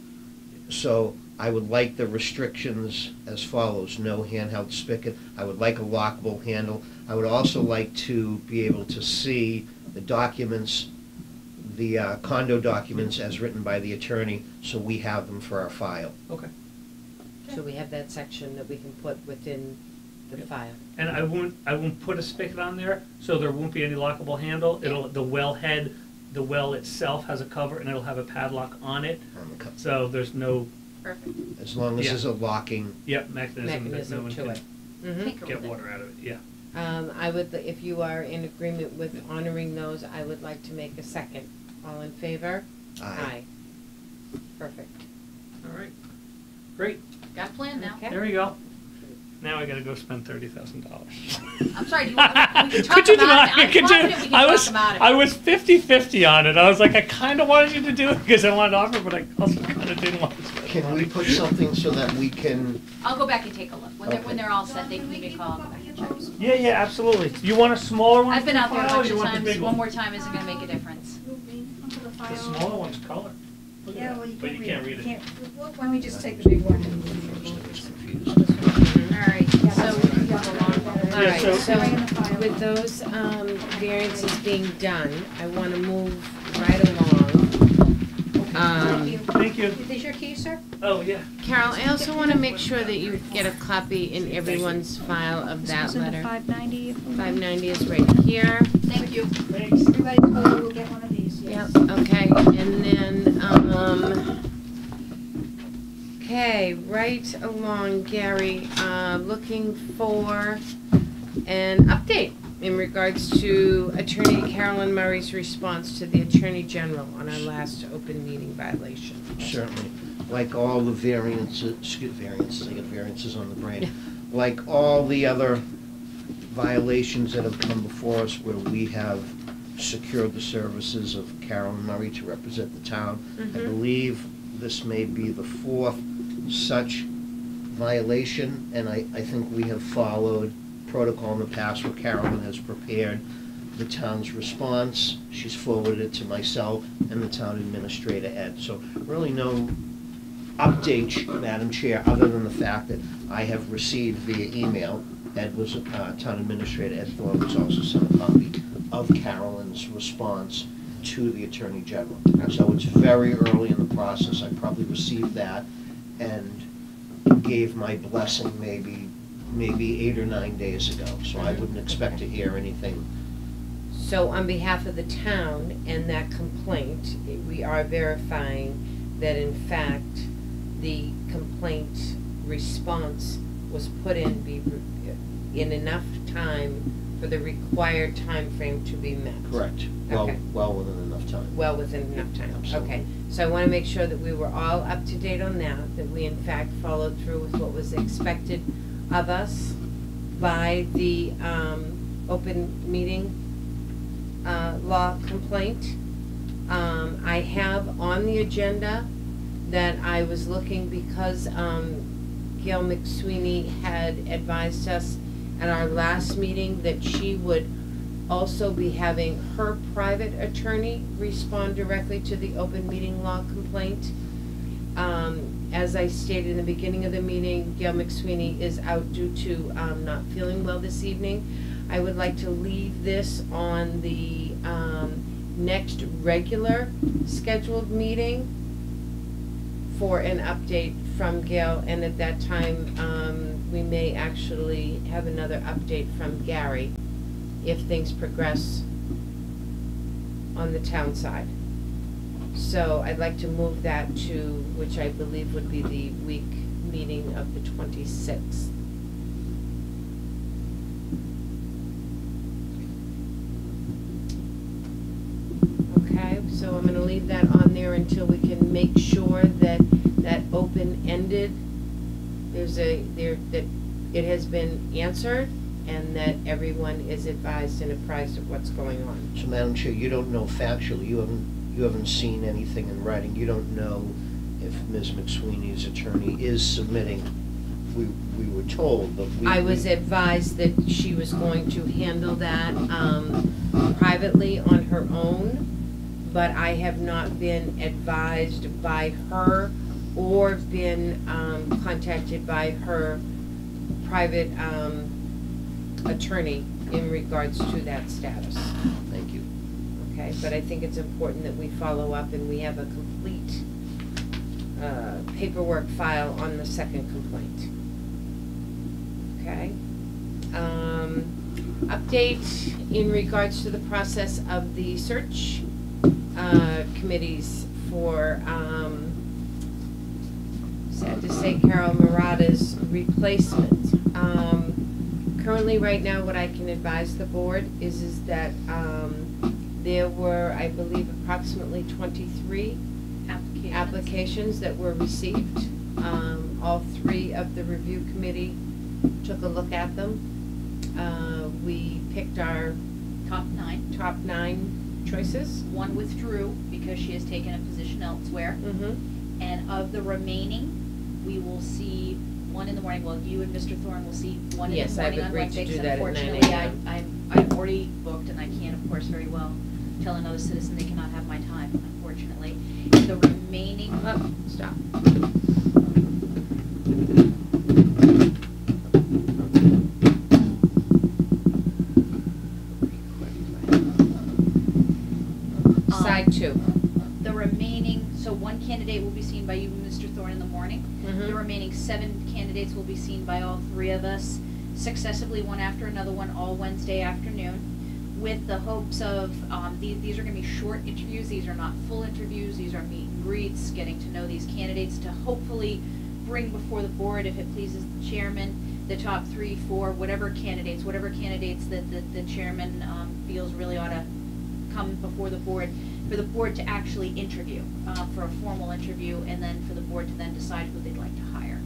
So I would like the restrictions as follows: no handheld spigot. I would like a lockable handle. I would also like to be able to see the documents, the uh, condo documents as written by the attorney, so we have them for our file. Okay. So we have that section that we can put within the Yep. file. And I won't, I won't put a spigot on there, so there won't be any lockable handle. It'll, the well head, the well itself has a cover, and it'll have a padlock on it, on the co- so there's no, Perfect. As long as Yeah. there's a locking. yep, mechanism that no Mechanism one to can it. Mhm. Tinker get with it. water out of it, yeah. Um, I would, if you are in agreement with honoring those, I would like to make a second. All in favor? Aye. Perfect. All right, great, Got a plan now. Okay. there we go. Now I gotta go spend thirty thousand dollars. I'm sorry, do you want, we can talk Could you about not? it. I'm Could you? confident we can I talk was, about it. I was fifty-fifty on it. I was like, I kinda wanted you to do it because I wanted to offer, but I also kinda didn't want to spend Can money. we put something so that we can, I'll go back and take a look. When they're, when Okay. they're all set, they can give me a call, I'll go back and check. Yeah, yeah, absolutely. You want a smaller one? I've been out there a for the file, or bunch you of want the times, big one more time isn't gonna make a difference. The smaller one's color. Look at Yeah, that. well, you But can't you can't read it. Can't- well, Why don't we just take the big one? I was confused. All right, so, All Yeah, right, so- so with those um, variances being done, I want to move right along. Um, Thank you. Is this your key, sir? Oh, yeah. Carol, I also want to make sure that you get a copy in everyone's file of that letter. five ninety. five ninety is right here. thank you. Thanks. Everybody's home, we'll get one of these, yes. Yep, okay, and then, um, okay, right along, Gary, uh, looking for an update in regards to Attorney Carolyn Murray's response to the Attorney General on our last open meeting violation. Certainly. Like all the variances, excuse, variances, I got variances on the brain. Like all the other violations that have come before us where we have secured the services of Carolyn Murray to represent the town. I Mhm. believe this may be the fourth such violation, and I, I think we have followed protocol in the past where Carolyn has prepared the town's response. She's forwarded it to myself and the town administrator, Ed. So really no update, Madam Chair, other than the fact that I have received via email, Ed was, uh, Town Administrator Ed Thorne was also sent a copy of Carolyn's response to the Attorney General. So it's very early in the process. I probably received that and gave my blessing maybe, maybe eight or nine days ago. So I wouldn't expect to hear anything. So on behalf of the town and that complaint, we are verifying that in fact, the complaint response was put in be, in enough time for the required time frame to be met. Correct. Well, Okay. well within enough time. Well within enough time, Absolutely. okay. So I wanna make sure that we were all up to date on that, that we in fact followed through with what was expected of us by the, um, open meeting, uh, law complaint. Um, I have on the agenda that I was looking because, um, Gail McSweeney had advised us at our last meeting that she would also be having her private attorney respond directly to the open meeting law complaint. Um, as I stated in the beginning of the meeting, Gail McSweeney is out due to um, not feeling well this evening. I would like to leave this on the um, next regular scheduled meeting for an update from Gail, and at that time, um, we may actually have another update from Gary if things progress on the town side. So I'd like to move that to, which I believe would be the week meeting of the twenty-sixth. Okay, so I'm gonna leave that on there until we can make sure that that open-ended, there's a, there, that it has been answered and that everyone is advised and apprised of what's going on. So, Madam Chair, you don't know factually, you haven't, you haven't seen anything in writing, you don't know if Miz McSweeney's attorney is submitting. We, we were told, but we... I was advised that she was going to handle that um, privately on her own, but I have not been advised by her or been um, contacted by her private um, attorney in regards to that status. Thank you. Okay, but I think it's important that we follow up and we have a complete uh, paperwork file on the second complaint. Okay. Um, update in regards to the process of the search uh, committees for, um, sad to say, Carol Murata's replacement. Um, currently, right now, what I can advise the board is, is that um, there were, I believe, approximately twenty-three Applications. applications that were received. Um, all three of the review committee took a look at them. Uh, we picked our Top nine. top nine choices. One withdrew because she has taken a position elsewhere. Mm-hmm. And of the remaining, we will see one in the morning. Well, you and Mister Thorne will see one in Yes, the morning I've on agreed to Wednesday. do 'Cause that at nine unfortunately, I, a m I'm, I'm already booked, and I can't, of course, very well tell another citizen they cannot have my time, unfortunately. The remaining. Oh, stop. Side two. The remaining, so one candidate will be seen by you and Mister Thorne in the morning. Mhm. The remaining seven candidates will be seen by all three of us successively, one after another one, all Wednesday afternoon, with the hopes of, um, these, these are gonna be short interviews, these are not full interviews, these are meet and greets, getting to know these candidates to hopefully bring before the board, if it pleases the chairman, the top three, four, whatever candidates, whatever candidates that, that the chairman, um, feels really ought to come before the board, for the board to actually interview, uh, for a formal interview, and then for the board to then decide who they'd like to hire.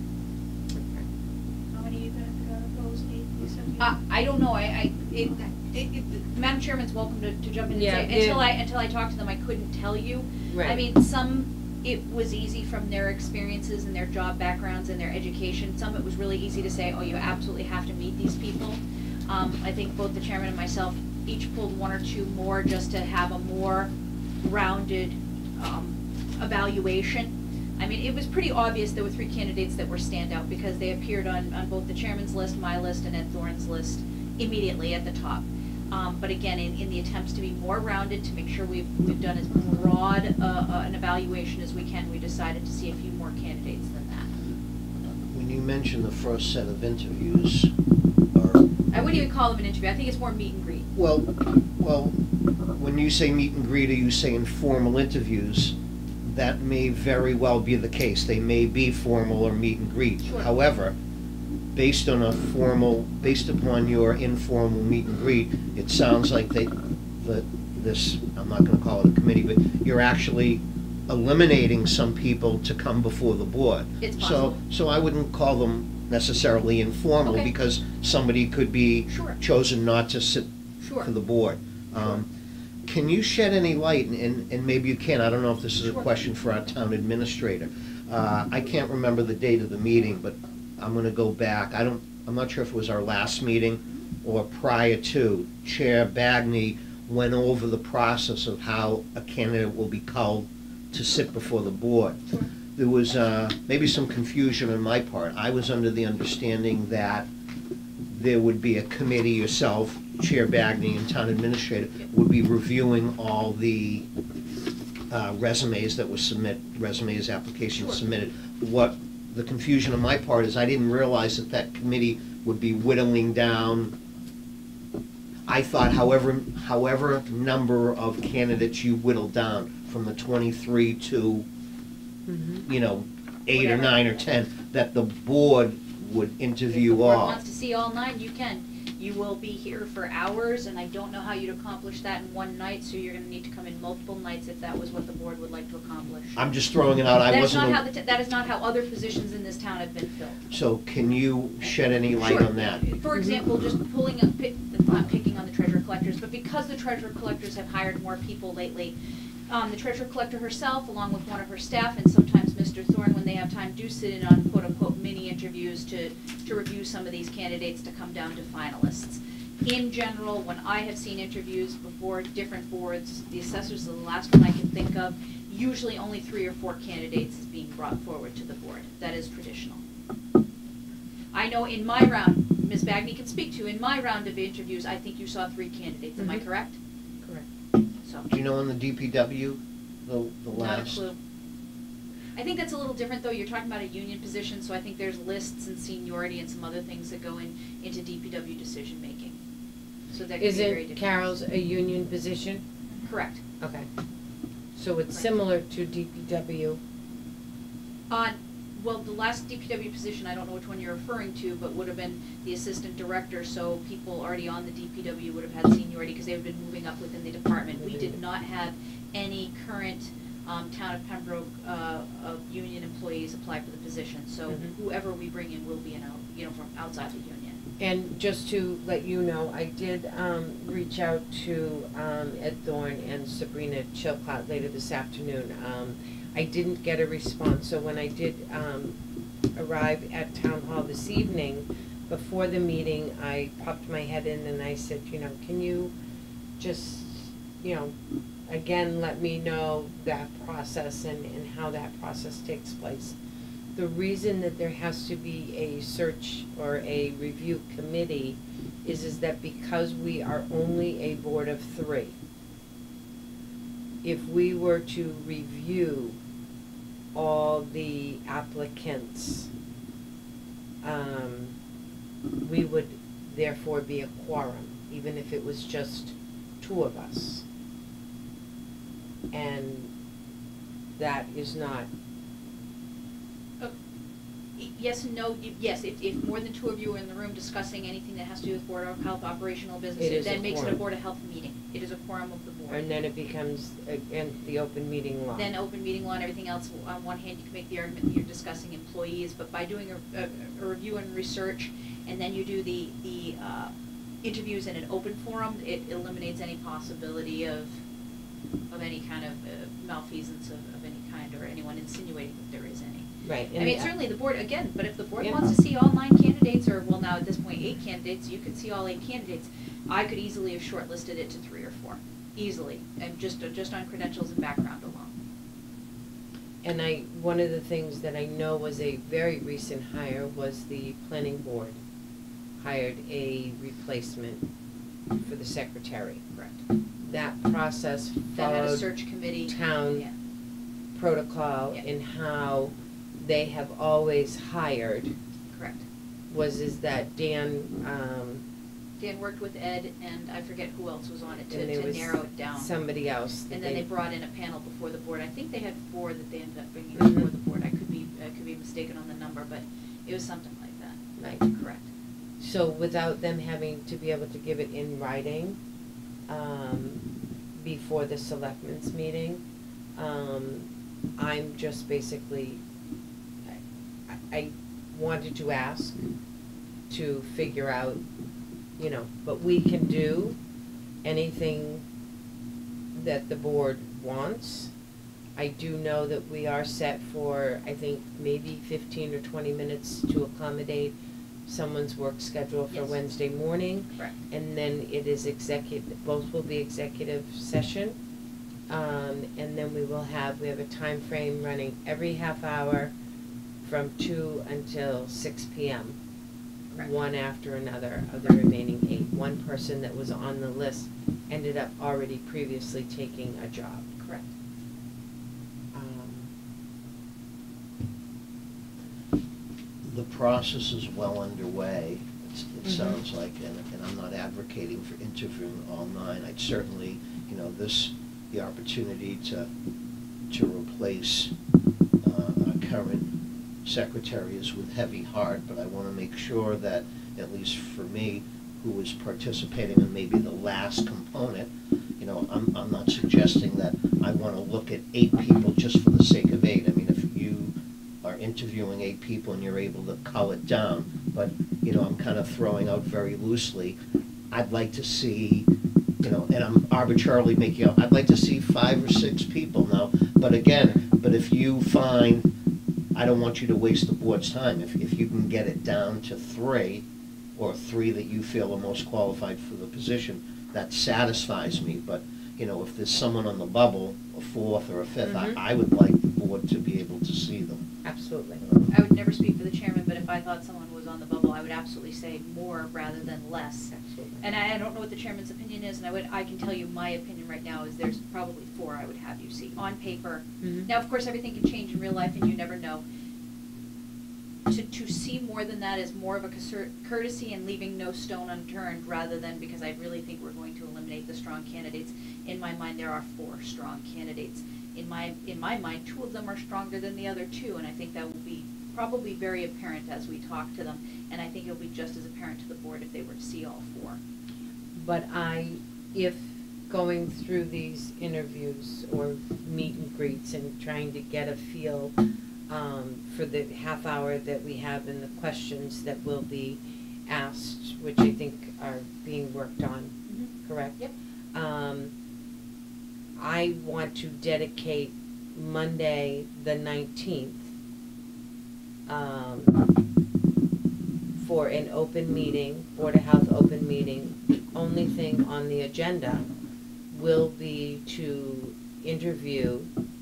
How many are you gonna propose, eight, you said? you- Uh, I don't know, I, I, it, it, it, Madam Chairman's welcome to, to jump in and Yeah, say, until it- I, until I talked to them, I couldn't tell you. I Right. mean, some, it was easy from their experiences and their job backgrounds and their education. Some it was really easy to say, oh, you absolutely have to meet these people. Um, I think both the chairman and myself each pulled one or two more just to have a more rounded, um, evaluation. I mean, it was pretty obvious there were three candidates that were standout because they appeared on, on both the chairman's list, my list, and Ed Thorne's list immediately at the top. Um, but again, in, in the attempts to be more rounded, to make sure we've, we've done as broad uh, uh, an evaluation as we can, we decided to see a few more candidates than that. When you mentioned the first set of interviews, or... I wouldn't even call them an interview, I think it's more meet and greet. Well, well, when you say meet and greet, are you saying formal interviews? That may very well be the case. They may be formal or meet and greet. Sure. However, based on a formal, based upon your informal meet and greet, it sounds like they, that this, I'm not gonna call it a committee, but you're actually eliminating some people to come before the board. It's possible. So, so I wouldn't call them necessarily informal, Okay. because somebody could be Sure. chosen not to sit Sure. for the board. Um, Can you shed any light, and, and maybe you can, I don't know if this is a Sure. question for our town administrator. Uh, I can't remember the date of the meeting, but I'm gonna go back. I don't, I'm not sure if it was our last meeting or prior to, Chair Bagney went over the process of how a candidate will be called to sit before the board. There was uh, maybe some confusion on my part. I was under the understanding that there would be a committee, yourself, Chair Bagney, and Town Administrator would be reviewing all the uh, resumes that were submit, resumes, applications Sure. submitted. What the confusion on my part is I didn't realize that that committee would be whittling down. I thought however, however number of candidates you whittled down from the twenty-three to, Mhm. you know, eight or Whatever. nine or ten, that the board would If the interview board all. wants to see all nine, you can. You will be here for hours, and I don't know how you'd accomplish that in one night, so you're gonna need to come in multiple nights if that was what the board would like to accomplish. I'm just throwing it out, I That is wasn't. not a- how the, t- that is not how other positions in this town have been filled. So can you shed any light Sure. on that? For example, just pulling up, pick, not picking on the treasurer collectors, but because the treasurer collectors have hired more people lately, um, the treasurer collector herself, along with one of her staff, and sometimes Mister Thorne, when they have time, do sit in on quote-unquote mini interviews to, to review some of these candidates to come down to finalists. In general, when I have seen interviews before different boards, the assessors is the last one I can think of, usually only three or four candidates is being brought forward to the board. That is traditional. I know in my round, Miz Bagney can speak to, in my round of interviews, I think you saw three candidates, am I Mhm. correct? Correct. So, Do you know on the D P W, the, the not a last? clue. I think that's a little different, though, you're talking about a union position, so I think there's lists and seniority and some other things that go in, into D P W decision-making. So that could be very Isn't different. Carol's a union position? Correct. Okay. So it's Right. similar to D P W. Uh, well, the last D P W position, I don't know which one you're referring to, but would have been the assistant director, so people already on the D P W would have had seniority because they would have been moving up within the department. We did not have any current um, town of Pembroke uh, of union employees apply for the position, so Mhm. whoever we bring in will be, in out, you know, from outside the union. And just to let you know, I did um, reach out to um, Ed Thorne and Sabrina Chilcott later this afternoon. Um, I didn't get a response, so when I did um, arrive at Town Hall this evening, before the meeting, I popped my head in and I said, you know, can you just, you know, again, let me know that process and, and how that process takes place. The reason that there has to be a search or a review committee is, is that because we are only a board of three, if we were to review all the applicants, um, we would therefore be a quorum, even if it was just two of us. And that is not. Y- Yes and no, You- yes, if, if more than two of you are in the room discussing anything that has to do with Board of Health operational business, It it is a then makes it a quorum. Board of Health meeting. It is a quorum of the board. And then it becomes, again, the open meeting law. Then open meeting law and everything else, on one hand, you can make the argument that you're discussing employees, but by doing a, a, a review and research, and then you do the, the, uh, interviews in an open forum, it eliminates any possibility of, of any kind of uh, malfeasance of, of any kind, or anyone insinuating that there is any. Right. I mean, certainly the board, again, but if the board Yeah. wants to see all nine candidates, or, well, now at this point, eight candidates, you could see all eight candidates. I could easily have shortlisted it to three or four, easily, and just, uh, just on credentials and background alone. And I, one of the things that I know was a very recent hire was the planning board hired a replacement for the secretary. Correct. That process That had a followed search committee. town Yeah. protocol Yeah. in how they have always hired, Correct. was is that Dan, um, Dan worked with Ed, and I forget who else was on it, to, and there to was narrow it down. somebody else. that And then they brought in a panel before the board. I think they had four that they ended up bringing Mhm. before the board. I could be, I could be mistaken on the number, but it was something like that. Right. Correct. So without them having to be able to give it in writing, um, before the selectmen's meeting, um, I'm just basically, I, I wanted to ask to figure out, you know, but we can do anything that the board wants. I do know that we are set for, I think, maybe fifteen or twenty minutes to accommodate someone's work schedule for Yes. Wednesday morning. Correct. And then it is executive, both will be executive session. Um, and then we will have, we have a time frame running every half hour from two until six P M Correct. One after another of the remaining eight. One person that was on the list ended up already previously taking a job. Correct. Um, The process is well underway, it's, it Mhm. sounds like, and, and I'm not advocating for interviewing all nine. I'd certainly, you know, this, the opportunity to, to replace uh, our current secretary is with heavy heart, but I want to make sure that, at least for me, who is participating in maybe the last component, you know, I'm, I'm not suggesting that I want to look at eight people just for the sake of eight. I mean, if you are interviewing eight people and you're able to cull it down, but, you know, I'm kind of throwing out very loosely, I'd like to see, you know, and I'm arbitrarily making out, I'd like to see five or six people now, but again, but if you find, I don't want you to waste the board's time, if, if you can get it down to three, or three that you feel are most qualified for the position, that satisfies me, but, you know, if there's someone on the bubble, a fourth or a fifth, Mhm. I, I would like the board to be able to see them. Absolutely. I would never speak for the chairman, but if I thought someone was on the bubble, I would absolutely say more rather than less. Absolutely. And I, I don't know what the chairman's opinion is, and I would, I can tell you my opinion right now is there's probably four I would have you see on paper. Mhm. Now, of course, everything can change in real life, and you never know. To, to see more than that is more of a course- courtesy and leaving no stone unturned, rather than, because I really think we're going to eliminate the strong candidates. In my mind, there are four strong candidates. In my, in my mind, two of them are stronger than the other two, and I think that will be probably very apparent as we talk to them. And I think it'll be just as apparent to the board if they were to see all four. But I, if going through these interviews or meet and greets and trying to get a feel um, for the half hour that we have and the questions that will be asked, which I think are being worked on, Mhm. correct? Yep. Um, I want to dedicate Monday, the nineteenth, um, for an open meeting, Board of Health open meeting. The only thing on the agenda will be to interview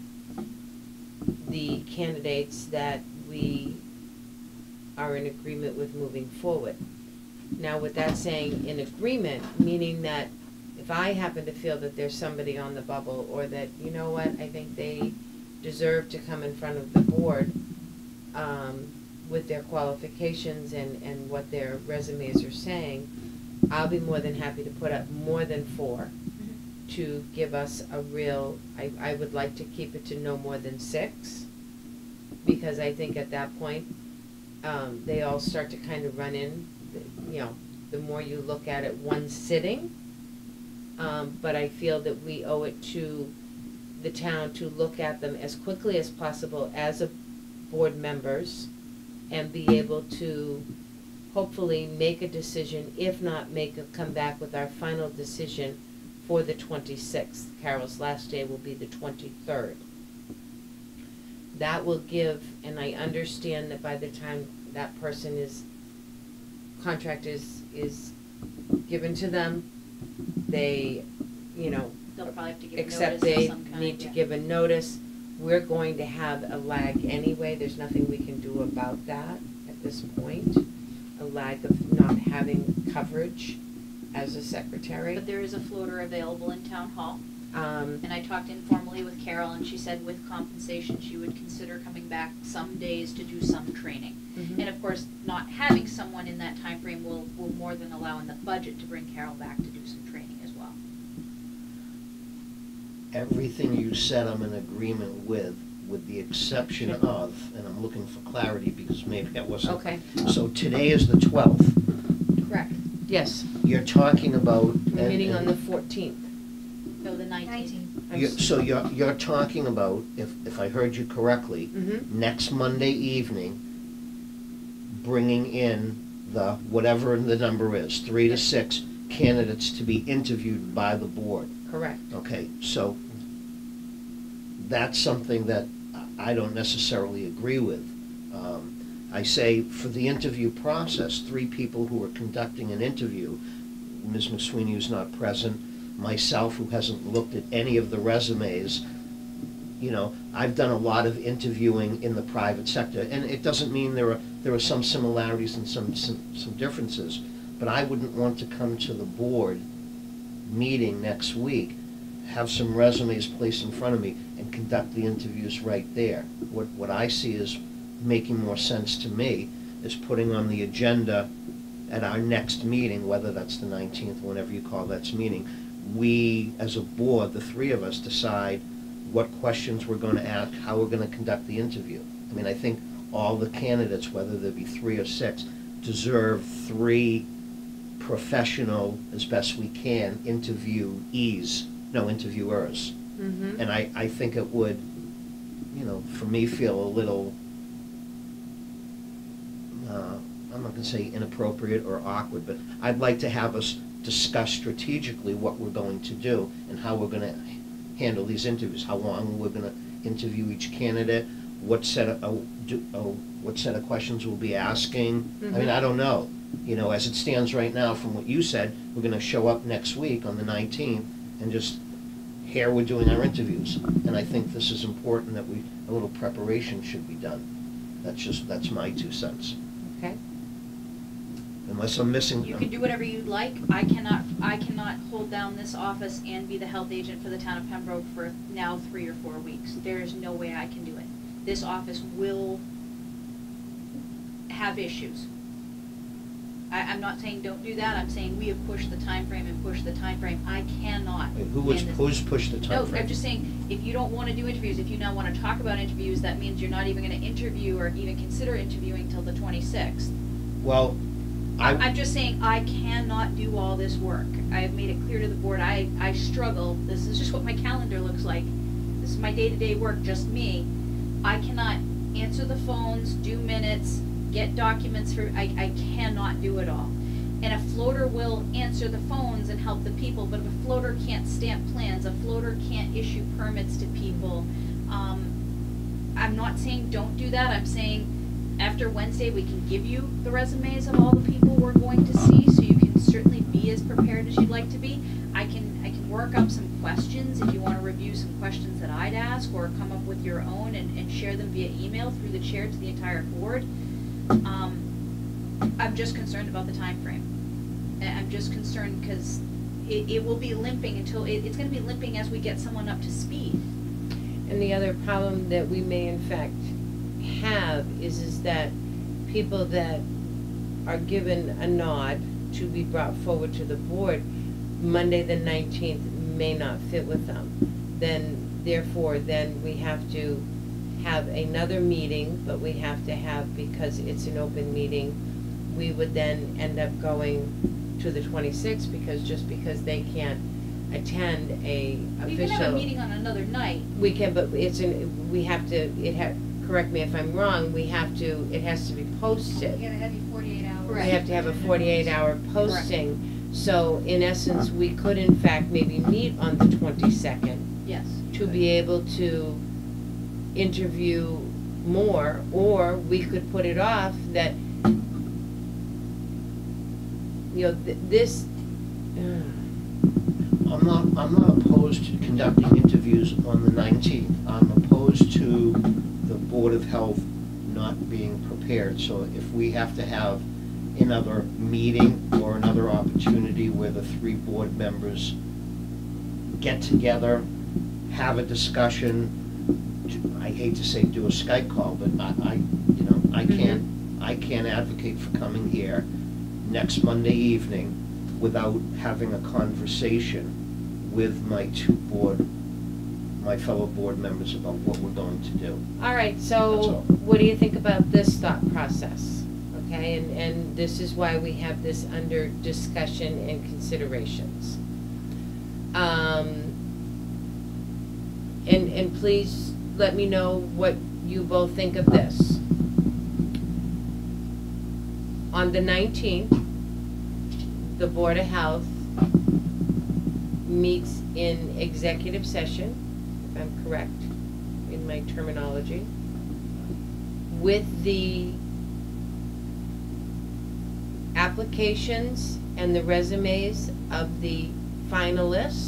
the candidates that we are in agreement with moving forward. Now, with that saying in agreement, meaning that if I happen to feel that there's somebody on the bubble, or that, you know what, I think they deserve to come in front of the board um, with their qualifications and, and what their resumes are saying, I'll be more than happy to put up more than four to give us a real, I, I would like to keep it to no more than six, because I think at that point, um, they all start to kind of run in, you know, the more you look at it one sitting. Um, but I feel that we owe it to the town to look at them as quickly as possible as a board members and be able to hopefully make a decision, if not make a, come back with our final decision for the twenty-sixth. Carol's last day will be the twenty-third. That will give, and I understand that by the time that person is, contract is, is given to them, they, you know, They'll probably have to give a except notice of they some kind, need to yeah. give a notice. We're going to have a lag anyway. There's nothing we can do about that at this point. A lag of not having coverage as a secretary. But there is a floater available in town hall. Um, And I talked informally with Carol, and she said with compensation, she would consider coming back some days to do some training. Mhm. And of course, not having someone in that time frame will, will more than allow in the budget to bring Carol back to do some training as well. Everything you said I'm in agreement with, with the exception of, and I'm looking for clarity because maybe I wasn't. Okay. So today is the twelfth. Correct. Yes, You're talking about. we're and- meeting on the and fourteenth. No, the nineteenth. you're- So you're, you're talking about, if, if I heard you correctly, Mm-hmm. next Monday evening, bringing in the, whatever the number is, three to six candidates to be interviewed by the board. Correct. Okay, so that's something that I don't necessarily agree with. Um, I say for the interview process, three people who are conducting an interview, Miz McSweeney who's not present, myself who hasn't looked at any of the resumes. You know, I've done a lot of interviewing in the private sector, and it doesn't mean there are there are some similarities and some some, some differences, but I wouldn't want to come to the board meeting next week, have some resumes placed in front of me, and conduct the interviews right there. What what I see is making more sense to me is putting on the agenda at our next meeting, whether that's the nineteenth, whenever you call that meeting, we as a board, the three of us, decide what questions we're going to ask, how we're going to conduct the interview. I mean, I think all the candidates, whether there be three or six, deserve three professional, as best we can, interviewees, no, interviewers. Mm-hmm. And I, I think it would, you know, for me, feel a little, uh, I'm not going to say inappropriate or awkward, but I'd like to have us discuss strategically what we're going to do and how we're going to handle these interviews, how long we're going to interview each candidate, what set of, uh, do, uh, what set of questions we'll be asking. Mm-hmm. I mean, I don't know. You know, as it stands right now, from what you said, we're going to show up next week on the nineteenth and just, here we're doing our interviews. And I think this is important that we, a little preparation should be done. That's just, that's my two cents. Okay. Unless I'm missing. You can do whatever you'd like. I cannot, I cannot hold down this office and be the health agent for the town of Pembroke for now three or four weeks. There is no way I can do it. This office will have issues. I, I'm not saying don't do that. I'm saying we have pushed the time frame and pushed the time frame. I cannot. Wait, who was, who's pushed the time No, frame? I'm just saying, if you don't want to do interviews, if you now want to talk about interviews, that means you're not even going to interview or even consider interviewing till the twenty-sixth. Well, I... I'm just saying, I cannot do all this work. I have made it clear to the board, I, I struggle. This is just what my calendar looks like. This is my day-to-day work, just me. I cannot answer the phones, do minutes, get documents for, I, I cannot do it all. And a floater will answer the phones and help the people, but if a floater can't stamp plans, a floater can't issue permits to people. Um, I'm not saying don't do that, I'm saying after Wednesday we can give you the resumes of all the people we're going to see, so you can certainly be as prepared as you'd like to be. I can, I can work up some questions if you want to review some questions that I'd ask, or come up with your own and, and share them via email through the chair to the entire board. Um, I'm just concerned about the time frame. And I'm just concerned because it, it will be limping until, it, it's going to be limping as we get someone up to speed. And the other problem that we may in fact have is, is that people that are given a nod to be brought forward to the board, Monday the nineteenth may not fit with them. Then, therefore, then we have to have another meeting, but we have to have, because it's an open meeting, we would then end up going to the twenty-sixth, because just because they can't attend a official. We can have a meeting on another night. We can, but it's an, we have to, it ha, correct me if I'm wrong, we have to, it has to be posted. You gotta have your forty-eight hours. We have to have a forty-eight hour posting. Correct. So in essence, we could in fact maybe meet on the twenty-second. Yes. To be able to interview more, or we could put it off that, you know, th this, uh, I'm not, I'm not opposed to conducting interviews on the nineteenth. I'm opposed to the Board of Health not being prepared. So if we have to have another meeting or another opportunity where the three board members get together, have a discussion, I hate to say do a Skype call, but I, I you know, I can't, I can't advocate for coming here next Monday evening without having a conversation with my two board, my fellow board members about what we're going to do. all right, That's so all. what do you think about this thought process? Okay, and, and this is why we have this under discussion and considerations. Um, and, and please let me know what you both think of this. On the nineteenth, the Board of Health meets in executive session, if I'm correct in my terminology, with the applications and the resumes of the finalists.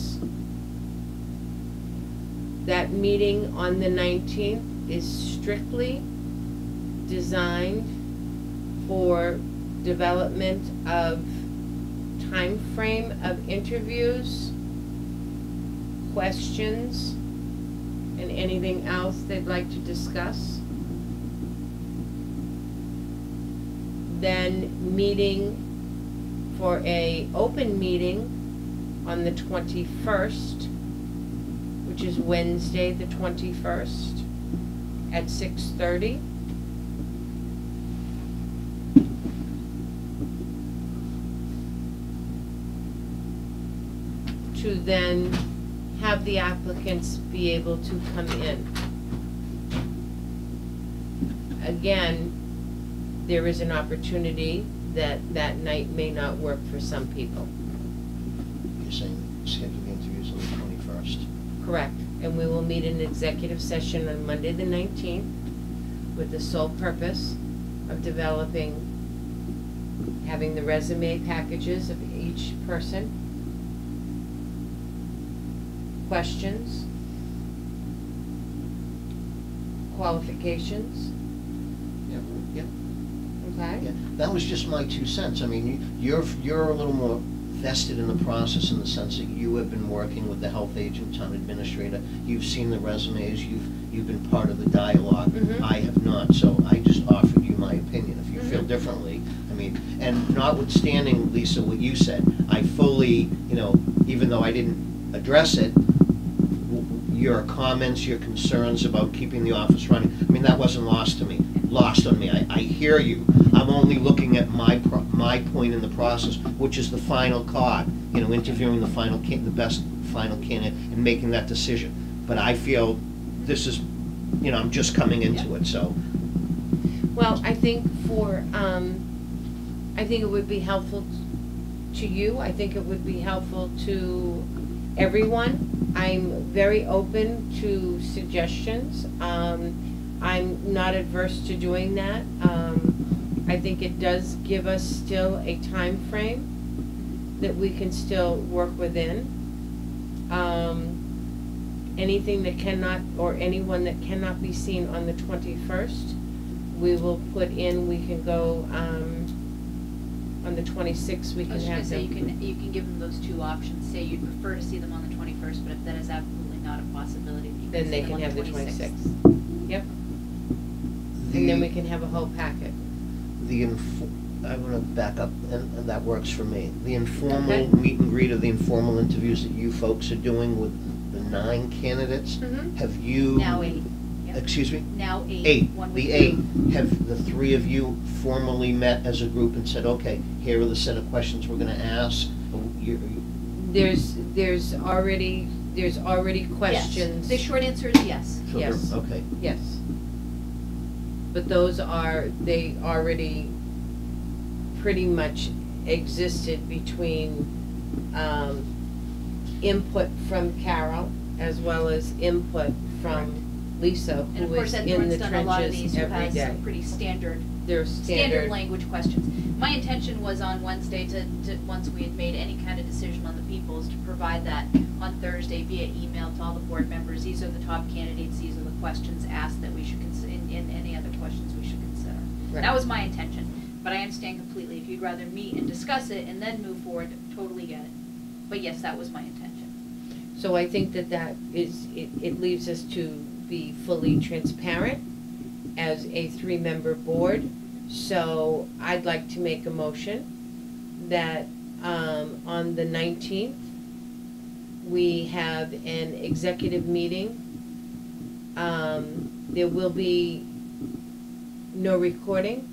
That meeting on the nineteenth is strictly designed for development of time frame of interviews, questions, and anything else they'd like to discuss. Then meeting for a open meeting on the twenty-first, which is Wednesday, the twenty-first, at six thirty. To then have the applicants be able to come in. Again, there is an opportunity that that night may not work for some people. You're saying schedule the interviews on the twenty-first? Correct. And we will meet in executive session on Monday the nineteenth with the sole purpose of developing, having the resume packages of each person, questions, qualifications. Yeah, yeah. Okay? Yeah, that was just my two cents. I mean, you- you're, you're a little more vested in the process in the sense that you have been working with the health agent, town administrator. You've seen the resumes, you've, you've been part of the dialogue. Mhm. I have not, so I just offered you my opinion. If you feel Mhm. differently, I mean, and notwithstanding, Lisa, what you said, I fully, you know, even though I didn't address it, w- your comments, your concerns about keeping the office running, I mean, that wasn't lost to me, lost on me. I, I hear you. I'm only looking at my, pro- my point in the process, which is the final card, you know, interviewing the final, can- the best final candidate and making that decision. But I feel this is, you know, I'm just coming into it, so. Well, I think for, um, I think it would be helpful to you. I think it would be helpful to everyone. I'm very open to suggestions. Um, I'm not adverse to doing that. Um, I think it does give us still a time frame that we can still work within. Um, anything that cannot, or anyone that cannot be seen on the twenty-first, we will put in, we can go, um, on the twenty-sixth, we I can was just gonna have say, you them. can, you can give them those two options, say you'd prefer to see them on the twenty-first, but if that is absolutely not a possibility, you Then can they see them can on have the twenty-sixth. twenty-sixth. Yep, and then we can have a whole packet. The, inf- I want to back up, and, and that works for me. The informal Okay. meet and greet or the informal interviews that you folks are doing with the nine candidates, Mhm. have you? Now eight, yep. Excuse me? Now eight. Eight, One the week. eight. Have the three of you formally met as a group and said, okay, here are the set of questions we're going to ask? Or you- There's, there's already, there's already questions. Yes. The short answer is yes. so they're- Yes. Okay. Yes. But those are, they already pretty much existed between, um, input from Carol as well as input from Lisa, And who of course, is Ed in Thorne's the done a lot of trenches these, who every has day. some pretty standard, They're standard standard. language questions. My intention was on Wednesday to, to, once we had made any kind of decision on the people, is to provide that on Thursday via email to all the board members. These are the top candidates, these are the questions asked that we should consider, and, and any other questions we should consider. Right. That was my intention, but I understand completely. If you'd rather meet and discuss it and then move forward, totally get it. But yes, that was my intention. So I think that that is, it, it leaves us to be fully transparent as a three-member board. So I'd like to make a motion that, um, on the nineteenth, we have an executive meeting. Um, there will be no recording.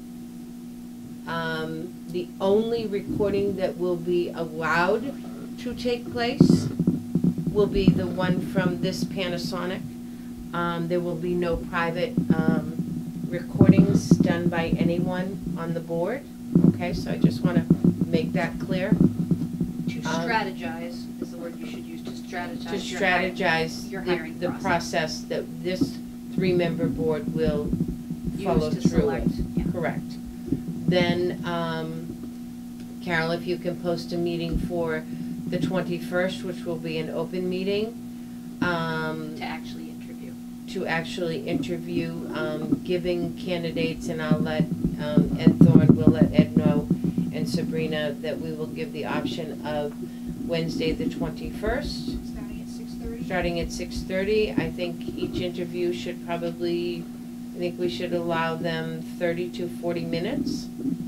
Um, the only recording that will be allowed to take place will be the one from this Panasonic. Um, there will be no private, um, recordings done by anyone on the board. Okay, so I just wanna make that clear. To Um, strategize is the word you should use, to strategize. To your hiring- strategize your the, hiring the process that this three-member board will Use follow to through select, with. yeah. Correct. Then, um, Carol, if you can post a meeting for the twenty-first, which will be an open meeting, um, To actually interview. to actually interview, um, giving candidates, and I'll let, um, Ed Thorne, we'll let Ed know, and Sabrina, that we will give the option of Wednesday the twenty-first, Starting at six thirty? starting at six thirty. I think each interview should probably, I think we should allow them thirty to forty minutes.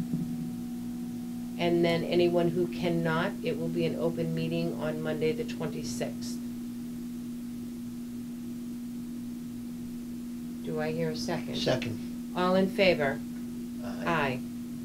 And then anyone who cannot, it will be an open meeting on Monday the twenty-sixth. Do I hear a second? Second. All in favor? Aye.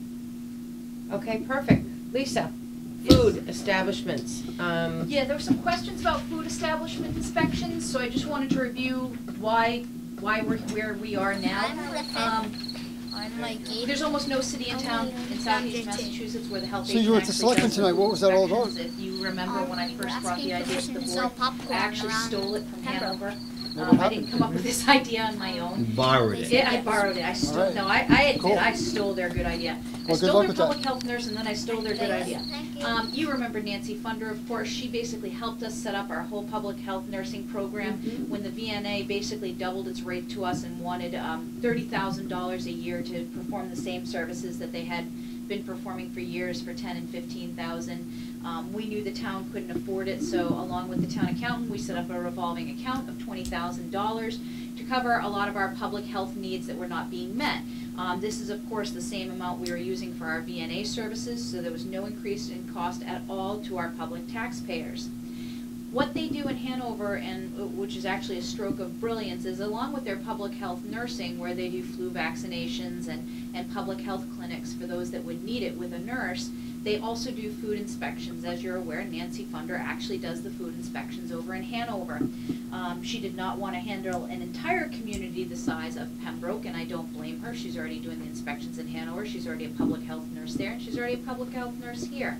Okay, perfect. Lisa, food establishments. Um, Yeah, there were some questions about food establishment inspections, so I just wanted to review why, why we're where we are now. Um, I'm Mikey. There's almost no city in town in southeast Massachusetts where the health So you agent were at the actually selectmen does the tonight. food What was that all about? inspections. If you remember when I Um, first we're brought the asking idea to permission the to sell board, popcorn I actually around stole it from Pembroke. Hanover. What Um, I happened? didn't come up with this idea on my own. Borrowed it. Yeah, I borrowed it. I stole, Alright. no, I, I admit, Cool. I stole their good idea. I Well, good stole luck their with that. public health nurse and then I stole their good idea. Thank you. Um, you remember Nancy Funder, of course. She basically helped us set up our whole public health nursing program Mhm. when the V N A basically doubled its rate to us and wanted um, thirty thousand dollars a year to perform the same services that they had been performing for years for ten and fifteen thousand. Um, we knew the town couldn't afford it, so along with the town accountant, we set up a revolving account of twenty thousand dollars to cover a lot of our public health needs that were not being met. Um, this is, of course, the same amount we were using for our V N A services, so there was no increase in cost at all to our public taxpayers. What they do in Hanover, and uh, which is actually a stroke of brilliance, is along with their public health nursing, where they do flu vaccinations and, and public health clinics for those that would need it with a nurse, they also do food inspections. As you're aware, Nancy Funder actually does the food inspections over in Hanover. Um, she did not want to handle an entire community the size of Pembroke, and I don't blame her. She's already doing the inspections in Hanover. She's already a public health nurse there, and she's already a public health nurse here.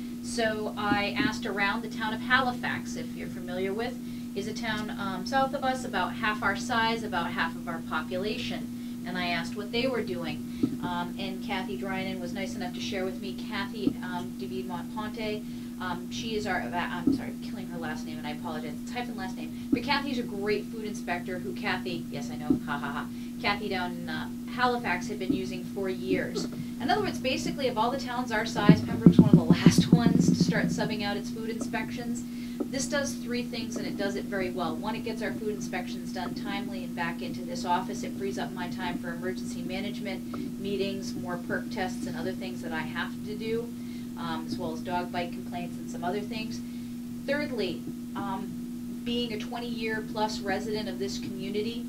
So I asked around. The town of Halifax, if you're familiar with, is a town um, south of us, about half our size, about half of our population. And I asked what they were doing. Um, and Kathy Drynan was nice enough to share with me. Kathy um, David Montponte, um, she is our, I'm sorry, I'm killing her last name and I apologize, it's hyphen last name. But Kathy's a great food inspector who Kathy, yes I know, ha ha ha, Kathy down in uh, Halifax had been using for years. In other words, basically of all the towns our size, Pembroke's one of the last ones to start subbing out its food inspections. This does three things and it does it very well. One, it gets our food inspections done timely and back into this office. It frees up my time for emergency management, meetings, more perk tests and other things that I have to do, um, as well as dog bite complaints and some other things. Thirdly, um, being a twenty-year plus resident of this community,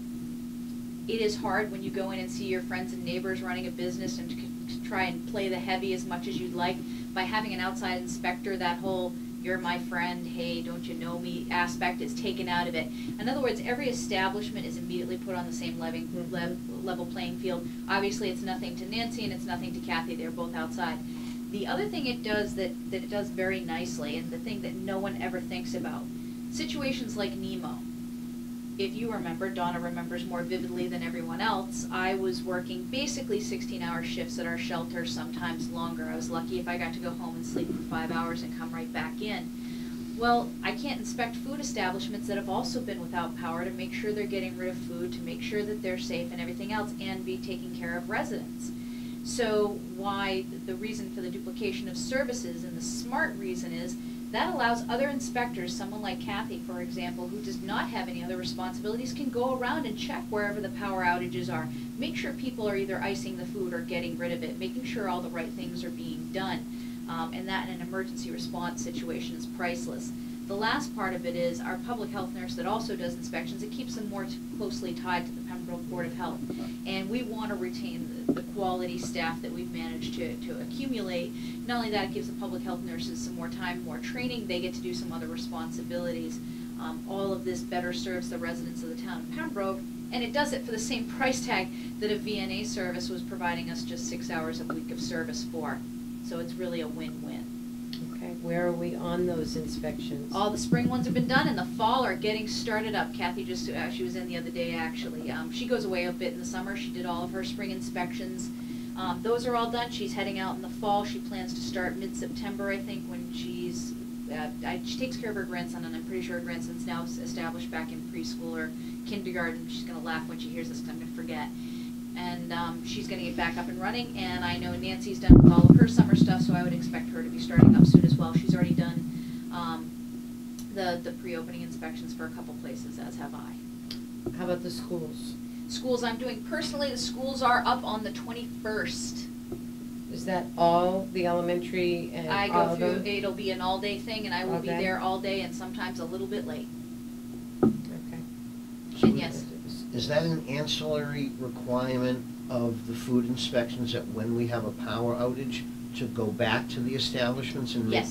it is hard when you go in and see your friends and neighbors running a business and to, to try and play the heavy as much as you'd like. By having an outside inspector, that whole "you're my friend, hey, don't you know me" aspect is taken out of it. In other words, every establishment is immediately put on the same level, level playing field. Obviously, it's nothing to Nancy and it's nothing to Kathy. They're both outside. The other thing it does that, that it does very nicely, and the thing that no one ever thinks about, situations like Nemo. If you remember, Donna remembers more vividly than everyone else, I was working basically sixteen hour shifts at our shelter, sometimes longer. I was lucky if I got to go home and sleep for five hours and come right back in. Well, I can't inspect food establishments that have also been without power to make sure they're getting rid of food, to make sure that they're safe and everything else, and be taking care of residents. So why the reason for the duplication of services, and the smart reason is, that allows other inspectors, someone like Kathy, for example, who does not have any other responsibilities, can go around and check wherever the power outages are. Make sure people are either icing the food or getting rid of it, making sure all the right things are being done. Um, and that in an emergency response situation is priceless. The last part of it is our public health nurse that also does inspections. It keeps them more closely tied to the Pembroke Board of Health. And we want to retain the, the quality staff that we've managed to, to accumulate. Not only that, it gives the public health nurses some more time, more training. They get to do some other responsibilities. Um, all of this better serves the residents of the town of Pembroke. And it does it for the same price tag that a V N A service was providing us just six hours a week of service for. So it's really a win-win. Okay, where are we on those inspections? All the spring ones have been done, and the fall are getting started up. Kathy just, uh, she was in the other day, actually. Um, she goes away a bit in the summer. She did all of her spring inspections. Um, those are all done. She's heading out in the fall. She plans to start mid-September, I think, when she's, uh, I, she takes care of her grandson, and I'm pretty sure her grandson's now s- established back in preschool or kindergarten. She's gonna laugh when she hears this, 'cause I'm gonna forget. And, um, she's gonna get back up and running, and I know Nancy's done all of her summer stuff, so I would expect her to be starting up soon as well. She's already done, um, the, the pre-opening inspections for a couple places, as have I. How about the schools? Schools I'm doing personally, the schools are up on the twenty-first. Is that all the elementary and I all go of through, them? it'll be an all-day thing, and I will All be day? there all day and sometimes a little bit late. Okay. So And yes, Is that an ancillary requirement of the food inspections that when we have a power outage, to go back to the establishments and make? yes.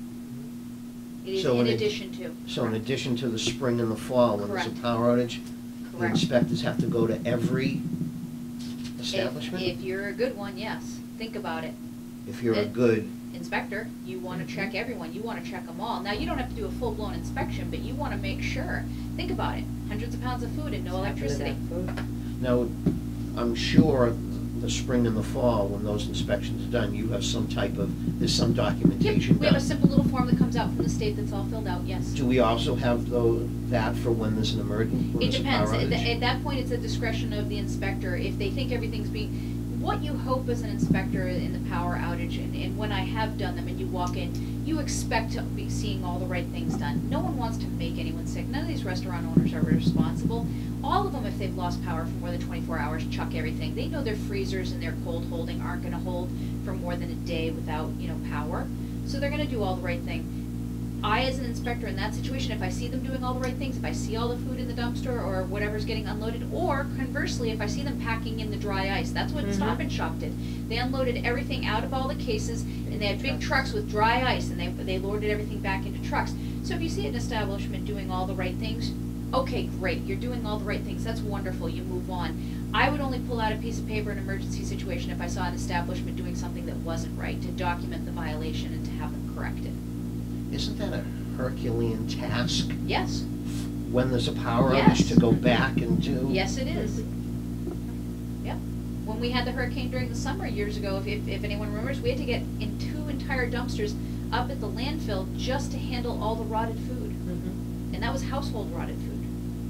It is So in in ad- addition to. So in Correct. addition to the spring and the fall, when there's a Correct. power outage, the Correct. inspectors have to go to every If- establishment? If you're a good one, yes. Think about it. If you're a it- good, Inspector, you wanna Mhm. check everyone, you wanna check them all. Now, you don't have to do a full-blown inspection, but you wanna make sure. Think about it, hundreds of pounds of food and no What's happened to electricity. that food? now, I'm sure the spring and the fall, when those inspections are done, you have some type of, there's some Yep, documentation we have a done. simple little form that comes out from the state that's all filled out, yes. Do we also have though, that for when there's an emergency, when It there's a depends. power At, outage? th- at that point, it's the discretion of the inspector. If they think everything's being, what you hope as an inspector in the power outage, and, and when I have done them and you walk in, you expect to be seeing all the right things done. No one wants to make anyone sick. None of these restaurant owners are responsible. All of them, if they've lost power for more than twenty-four hours, chuck everything. They know their freezers and their cold holding aren't gonna hold for more than a day without, you know, power. So they're gonna do all the right thing. I, as an inspector in that situation, if I see them doing all the right things, if I see all the food in the dumpster or whatever's getting unloaded, or conversely, if I see them packing in the dry ice, that's what Mhm. Stop and Shop did. They unloaded everything out of all the cases, and they had big trucks with dry ice, and they, they loaded everything back into trucks. So if you see an establishment doing all the right things, okay, great, you're doing all the right things, that's wonderful, you move on. I would only pull out a piece of paper in an emergency situation if I saw an establishment doing something that wasn't right, to document the violation and to have them corrected. Isn't that a Herculean task, Yes. when there's a power Yes. outage, to go back and do? Yes, it is. Yep. When we had the hurricane during the summer years ago, if, if, if anyone remembers, we had to get in two entire dumpsters up at the landfill just to handle all the rotted food. Mhm. And that was household rotted food.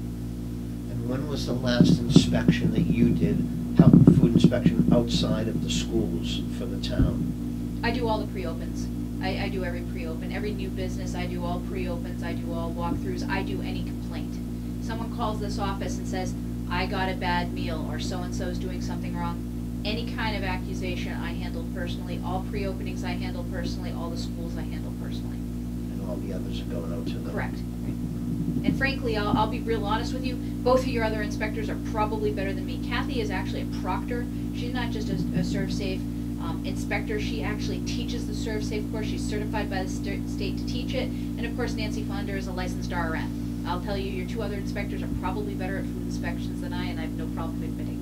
And when was the last inspection that you did, health food inspection outside of the schools for the town? I do all the pre-opens. I, I do every pre-open. Every new business, I do all pre-opens, I do all walkthroughs, I do any complaint. Someone calls this office and says, I got a bad meal, or so-and-so's doing something wrong. Any kind of accusation I handle personally. All pre-openings I handle personally, all the schools I handle personally. And all the others are going out to them? Correct. And frankly, I'll, I'll be real honest with you, both of your other inspectors are probably better than me. Kathy is actually a proctor. She's not just a, a serve-safe um, inspector, she actually teaches the serve-safe course. She's certified by the st- state to teach it. And of course, Nancy Fonder is a licensed R N. I'll tell you, your two other inspectors are probably better at food inspections than I, and I have no problem admitting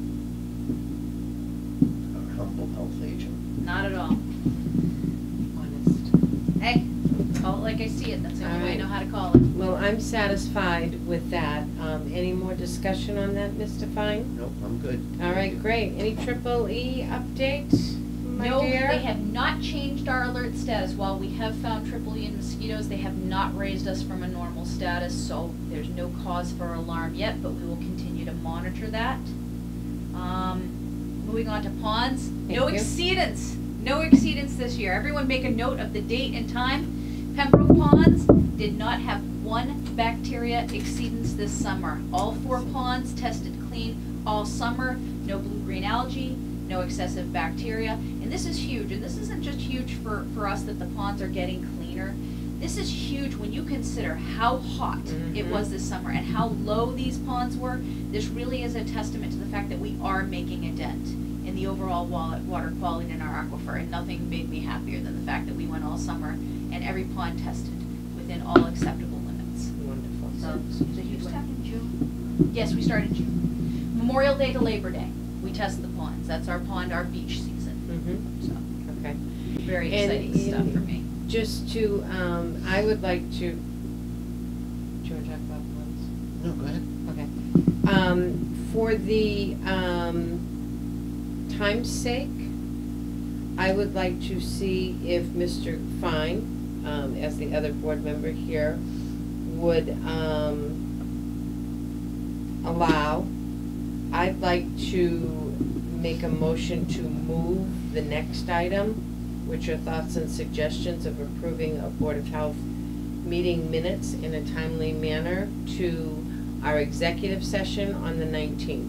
that. Our humble health agent. Not at all. Honest. Hey, call it like I see it, that's the only way I know how to call it. Well, I'm satisfied with that. Um, any more discussion on that, Mister Fine? Nope, I'm good. All right, great. Any triple E update, my No, dear? they have not changed our alert status. While we have found triple E in mosquitoes, they have not raised us from a normal status, so there's no cause for alarm yet, but we will continue to monitor that. Um, moving on to ponds, no Thank you. exceedance, no exceedance this year. Everyone make a note of the date and time. Pembroke ponds did not have one bacteria exceedance this summer. All four ponds tested clean all summer, no blue-green algae, no excessive bacteria. And this is huge, and this isn't just huge for, for us that the ponds are getting cleaner. This is huge when you consider how hot it Mhm. was this summer and how low these ponds were. This really is a testament to the fact that we are making a dent in the overall wa- water quality in our aquifer, and nothing made me happier than the fact that we went all summer and every pond tested within all acceptable limits. Wonderful. So it was a huge win. in June? Yes, we started in June. Memorial Day to Labor Day, we test the ponds. That's our pond, our beach season. Mm-hmm. So, Okay. very And exciting stuff in- for me. Just to, um, I would like to, do you want to talk about ponds? No, go ahead. Okay. Um, for the, um, time's sake, I would like to see if Mister Fine, um, as the other board member here, would, um, allow, I'd like to make a motion to move the next item, which are thoughts and suggestions of approving a Board of Health meeting minutes in a timely manner, to our executive session on the nineteenth.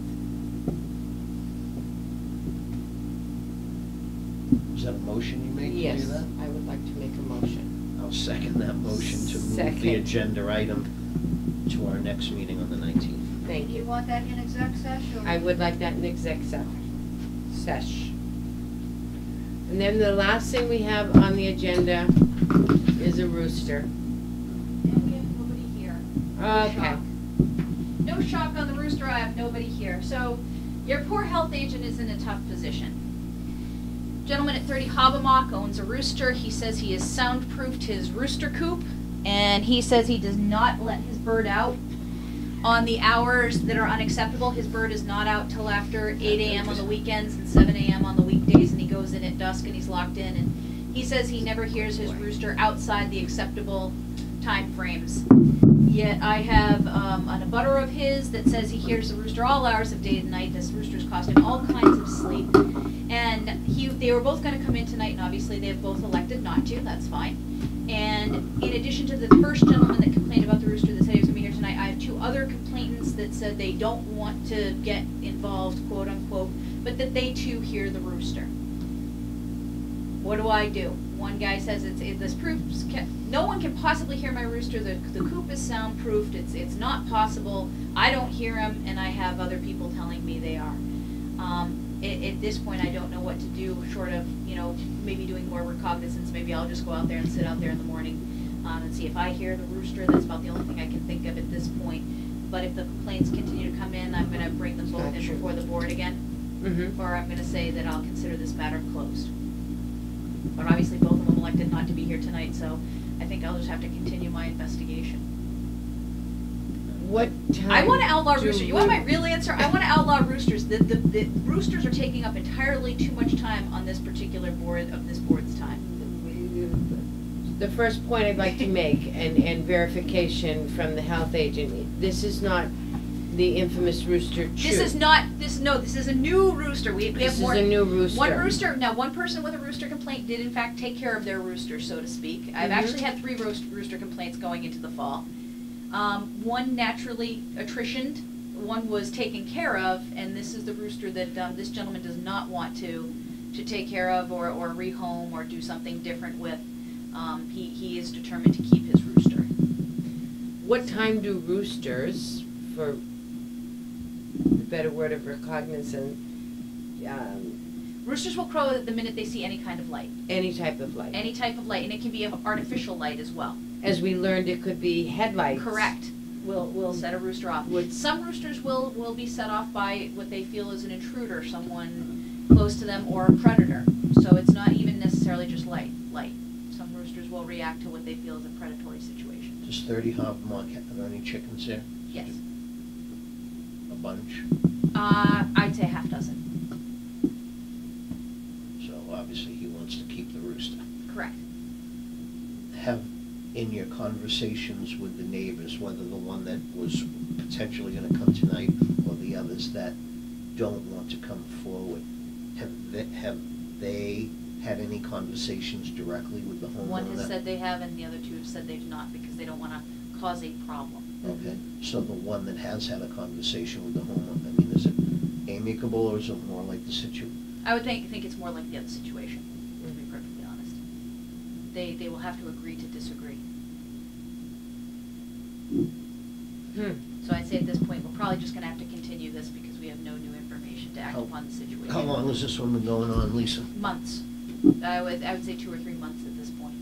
Is that a motion you made to Yes, do that? I would like to make a motion. I'll second that motion to move the Second. agenda item to our next meeting on the nineteenth. Thank You you. want that in exec session? or- I would like that in exec se- sesh. And then the last thing we have on the agenda is a rooster. And we have nobody here. Okay. Shock. No shock on the rooster, I have nobody here. So your poor health agent is in a tough position. Gentleman at thirty Hobbamock owns a rooster. He says he has soundproofed his rooster coop, and he says he does not let his bird out on the hours that are unacceptable. His bird is not out till after eight A M on the weekends and seven A M on the weekdays, and he goes in at dusk and he's locked in. And he says he never hears his rooster outside the acceptable time frames. Yet I have um, an abutter of his that says he hears the rooster all hours of day and night. This rooster's cost him all kinds of sleep. And he, they were both going to come in tonight, and obviously they have both elected not to. That's fine. And in addition to the first gentleman that complained about the rooster that said he was going to be here tonight, I have two other complainants that said they don't want to get involved, quote unquote, but that they too hear the rooster. What do I do? One guy says it's it, this proves ca- no one can possibly hear my rooster. The the coop is soundproofed. It's it's not possible. I don't hear him, and I have other people telling me they are. Um, at, at this point, I don't know what to do. Short of you know maybe doing more recognizance. Maybe I'll just go out there and sit out there in the morning um, and see if I hear the rooster. That's about the only thing I can think of at this point. But if the complaints continue to come in, I'm going to bring them both in Gotcha. before the board again, Mm-hmm. or I'm going to say that I'll consider this matter closed. But obviously, both of them elected not to be here tonight, so I think I'll just have to continue my investigation. What time? I want to outlaw do roosters. You want my we- real answer? I want to outlaw roosters. The, the, the roosters are taking up entirely too much time on this particular board of this board's time. The first point I'd like to make, and, and verification from the health agent, this is not the infamous rooster chew. This is not, this, no, this is a new rooster. We, we This have is more. a new rooster. One rooster, now one person with a rooster complaint did in fact take care of their rooster, so to speak. I've Mhm. actually had three roast, rooster complaints going into the fall. Um, one naturally attritioned, one was taken care of, and this is the rooster that um, this gentleman does not want to to take care of or, or rehome or do something different with. Um, he, he is determined to keep his rooster. What time do roosters, for the better word of recognizance, um, Roosters will crow the minute they see any kind of light, any type of light? any type of light, and it can be of artificial light as well. As we learned, it could be headlights. Correct. Will will set a rooster off. Would- Some roosters will will be set off by what they feel is an intruder, someone close to them, or a predator. So it's not even necessarily just light. Light. Some roosters will react to what they feel is a predatory situation. Does thirty Hobmark have any chickens there? Yes. A bunch. Uh, I'd say half dozen. So obviously he wants to keep the rooster. Correct. Have, in your conversations with the neighbors, whether the one that was potentially going to come tonight or the others that don't want to come forward, have they, have they had any conversations directly with the homeowner? One has said they have, and the other two have said they've not because they don't want to cause a problem. Okay, so the one that has had a conversation with the homeowner, I mean, is it amicable or is it more like the situ? I would think think it's more like the other situation, to be perfectly honest. They they will have to agree to disagree. Hmm. So I'd say at this point, we're probably just going to have to continue this because we have no new information to act How- upon the situation. How long has this one been going on, Lisa? Months. I would I would say two or three months at this point.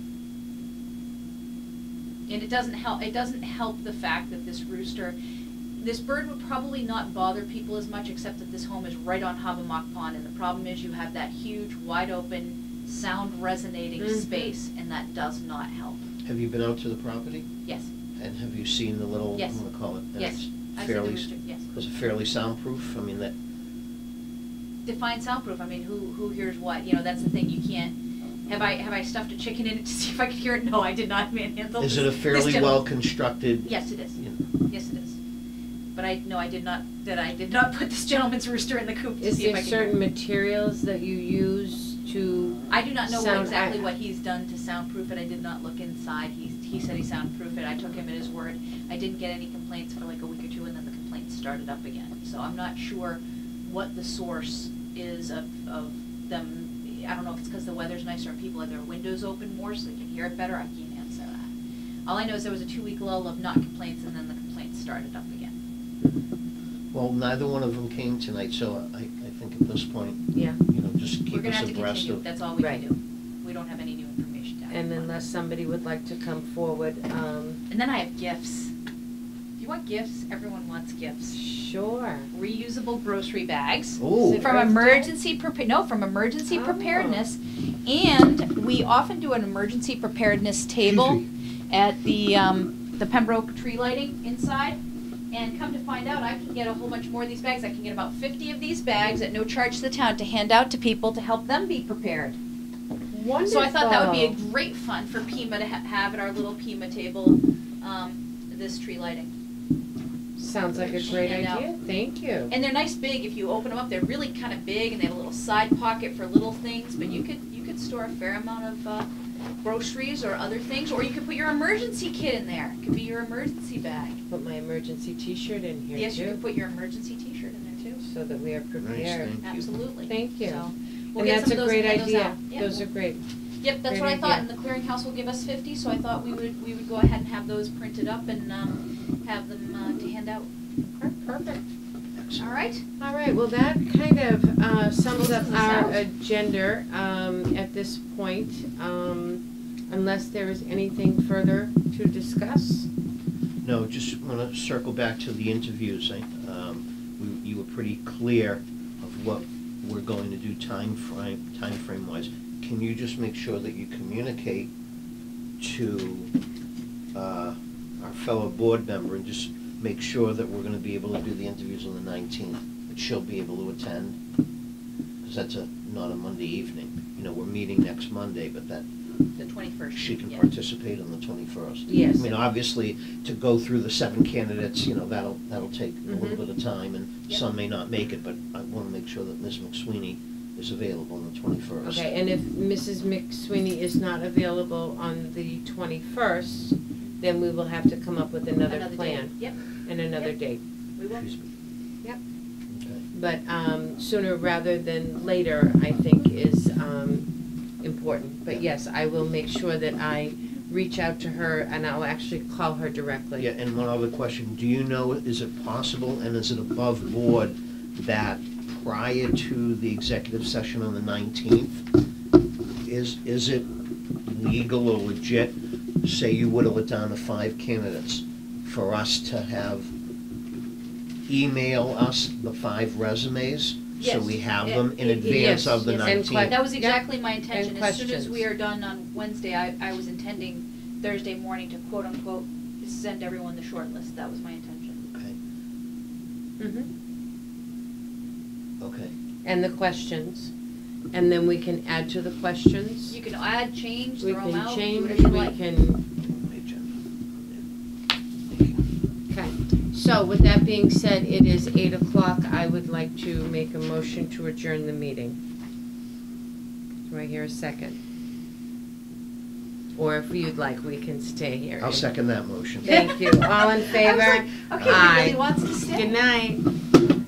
And it doesn't help. It doesn't help the fact that this rooster, this bird would probably not bother people as much, except that this home is right on Hobbamock Pond, and the problem is you have that huge, wide open, sound resonating Mhm. space, and that does not help. Have you been out to the property? Yes. And have you seen the little, Yes. I'm gonna call it? and Yes. it's I've seen the fairly, rooster, yes. is it fairly soundproof? I mean, that, define soundproof? I mean, who, who hears what? You know, that's the thing, you can't, have I, have I stuffed a chicken in it to see if I could hear it? No, I did not manhandle. Is it a this fairly gentleman. well-constructed? Yes, it is. you know, Yes, it is. But I, no, I did not, that I did not put this gentleman's rooster in the coop to Is see if there I could hear it. certain materials that you use to? I do not know what sound- exactly I- what he's done to soundproof it. I did not look inside. He, he said he soundproofed it. I took him at his word. I didn't get any complaints for like a week or two, and then the complaints started up again. So I'm not sure what the source is of, of them. I don't know if it's because the weather's nicer and people have their windows open more so they can hear it better. I can't answer that. All I know is there was a two-week lull of not complaints, and then the complaints started up again. Well, neither one of them came tonight, so I, I think at this point, Yeah, you know, just We're keep gonna us have to abreast continue. of. That's all we Right. can do. We don't have any new information down. and unless somebody would like to come forward, um, And then I have gifts. Do you want gifts? Everyone wants gifts. sure. Reusable grocery bags. Ooh. Is it From birthday? emergency prepa- no, from emergency Oh. preparedness. And we often do an emergency preparedness table at the, um, the Pembroke tree lighting inside. And come to find out, I can get a whole bunch more of these bags. I can get about fifty of these bags at no charge to the town to hand out to people to help them be prepared. Wonderful. So I thought that would be a great fun for Pima to ha- have at our little Pima table, um, this tree lighting. Sounds like a great Hand out. idea, thank you. And they're nice big, if you open them up, they're really kind of big and they have a little side pocket for little things, but you could, you could store a fair amount of, uh, groceries or other things, or you could put your emergency kit in there. It could be your emergency bag. Put my emergency t-shirt in here Yes, you too, could put your emergency t-shirt in there too. so that we are prepared. thank you. Absolutely. Thank you. So, we'll And get that's some a of those great and hand those idea, out. Yeah, those we'll- are great. Yep, that's Great what I thought, idea. and the clearinghouse will give us fifty, so I thought we would, we would go ahead and have those printed up and, um, have them, uh, to hand out. Perfect. All right? All right, well, that kind of uh, sums up Closes us our out. agenda um, at this point, um, unless there is anything further to discuss. No, just want to circle back to the interviews. I, um, we- You were pretty clear of what we're going to do time frame, time frame wise. Can you just make sure that you communicate to uh, our fellow board member and just make sure that we're going to be able to do the interviews on the nineteenth, that she'll be able to attend? Because that's a, not a Monday evening. You know, we're meeting next Monday, but that, The twenty-first. she can yeah. participate on the twenty-first. Yes. I mean, obviously, to go through the seven candidates, you know, that'll, that'll take a little Mhm. bit of time, and Yep. some may not make it, but I want to make sure that Miz McSweeney is available on the twenty-first. Okay, and if Missus McSweeney is not available on the twenty-first, then we will have to come up with another Another plan. date. Yep, And another Yep. date. we will. Excuse me. Yep. Okay. But um, sooner rather than later, I think, is um, important. But yes, I will make sure that I reach out to her, and I'll actually call her directly. Yeah, and one other question, do you know, is it possible, and is it above board, that prior to the executive session on the nineteenth, is, is it legal or legit, say you whittle it down to five candidates, for us to have, email us the five resumes? So Yes. we have Eh, them in eh, advance yes, of the yes, and nineteenth? That was Yep. exactly my intention. And As soon as we questions. are done on Wednesday, I, I was intending Thursday morning to quote unquote send everyone the short list. That was my intention. Okay, Mhm. okay. And the questions. And then we can add to the questions. You can add, change, We throw them can out, do change, whatever you we like. can, My agenda. Thank you. okay. So with that being said, it is eight o'clock. I would like to make a motion to adjourn the meeting. Do I hear a second? Or if you'd like, we can stay here. I'll second that motion. Thank you. All in favor? I was like, okay, he Aye. really wants to stay. Good night.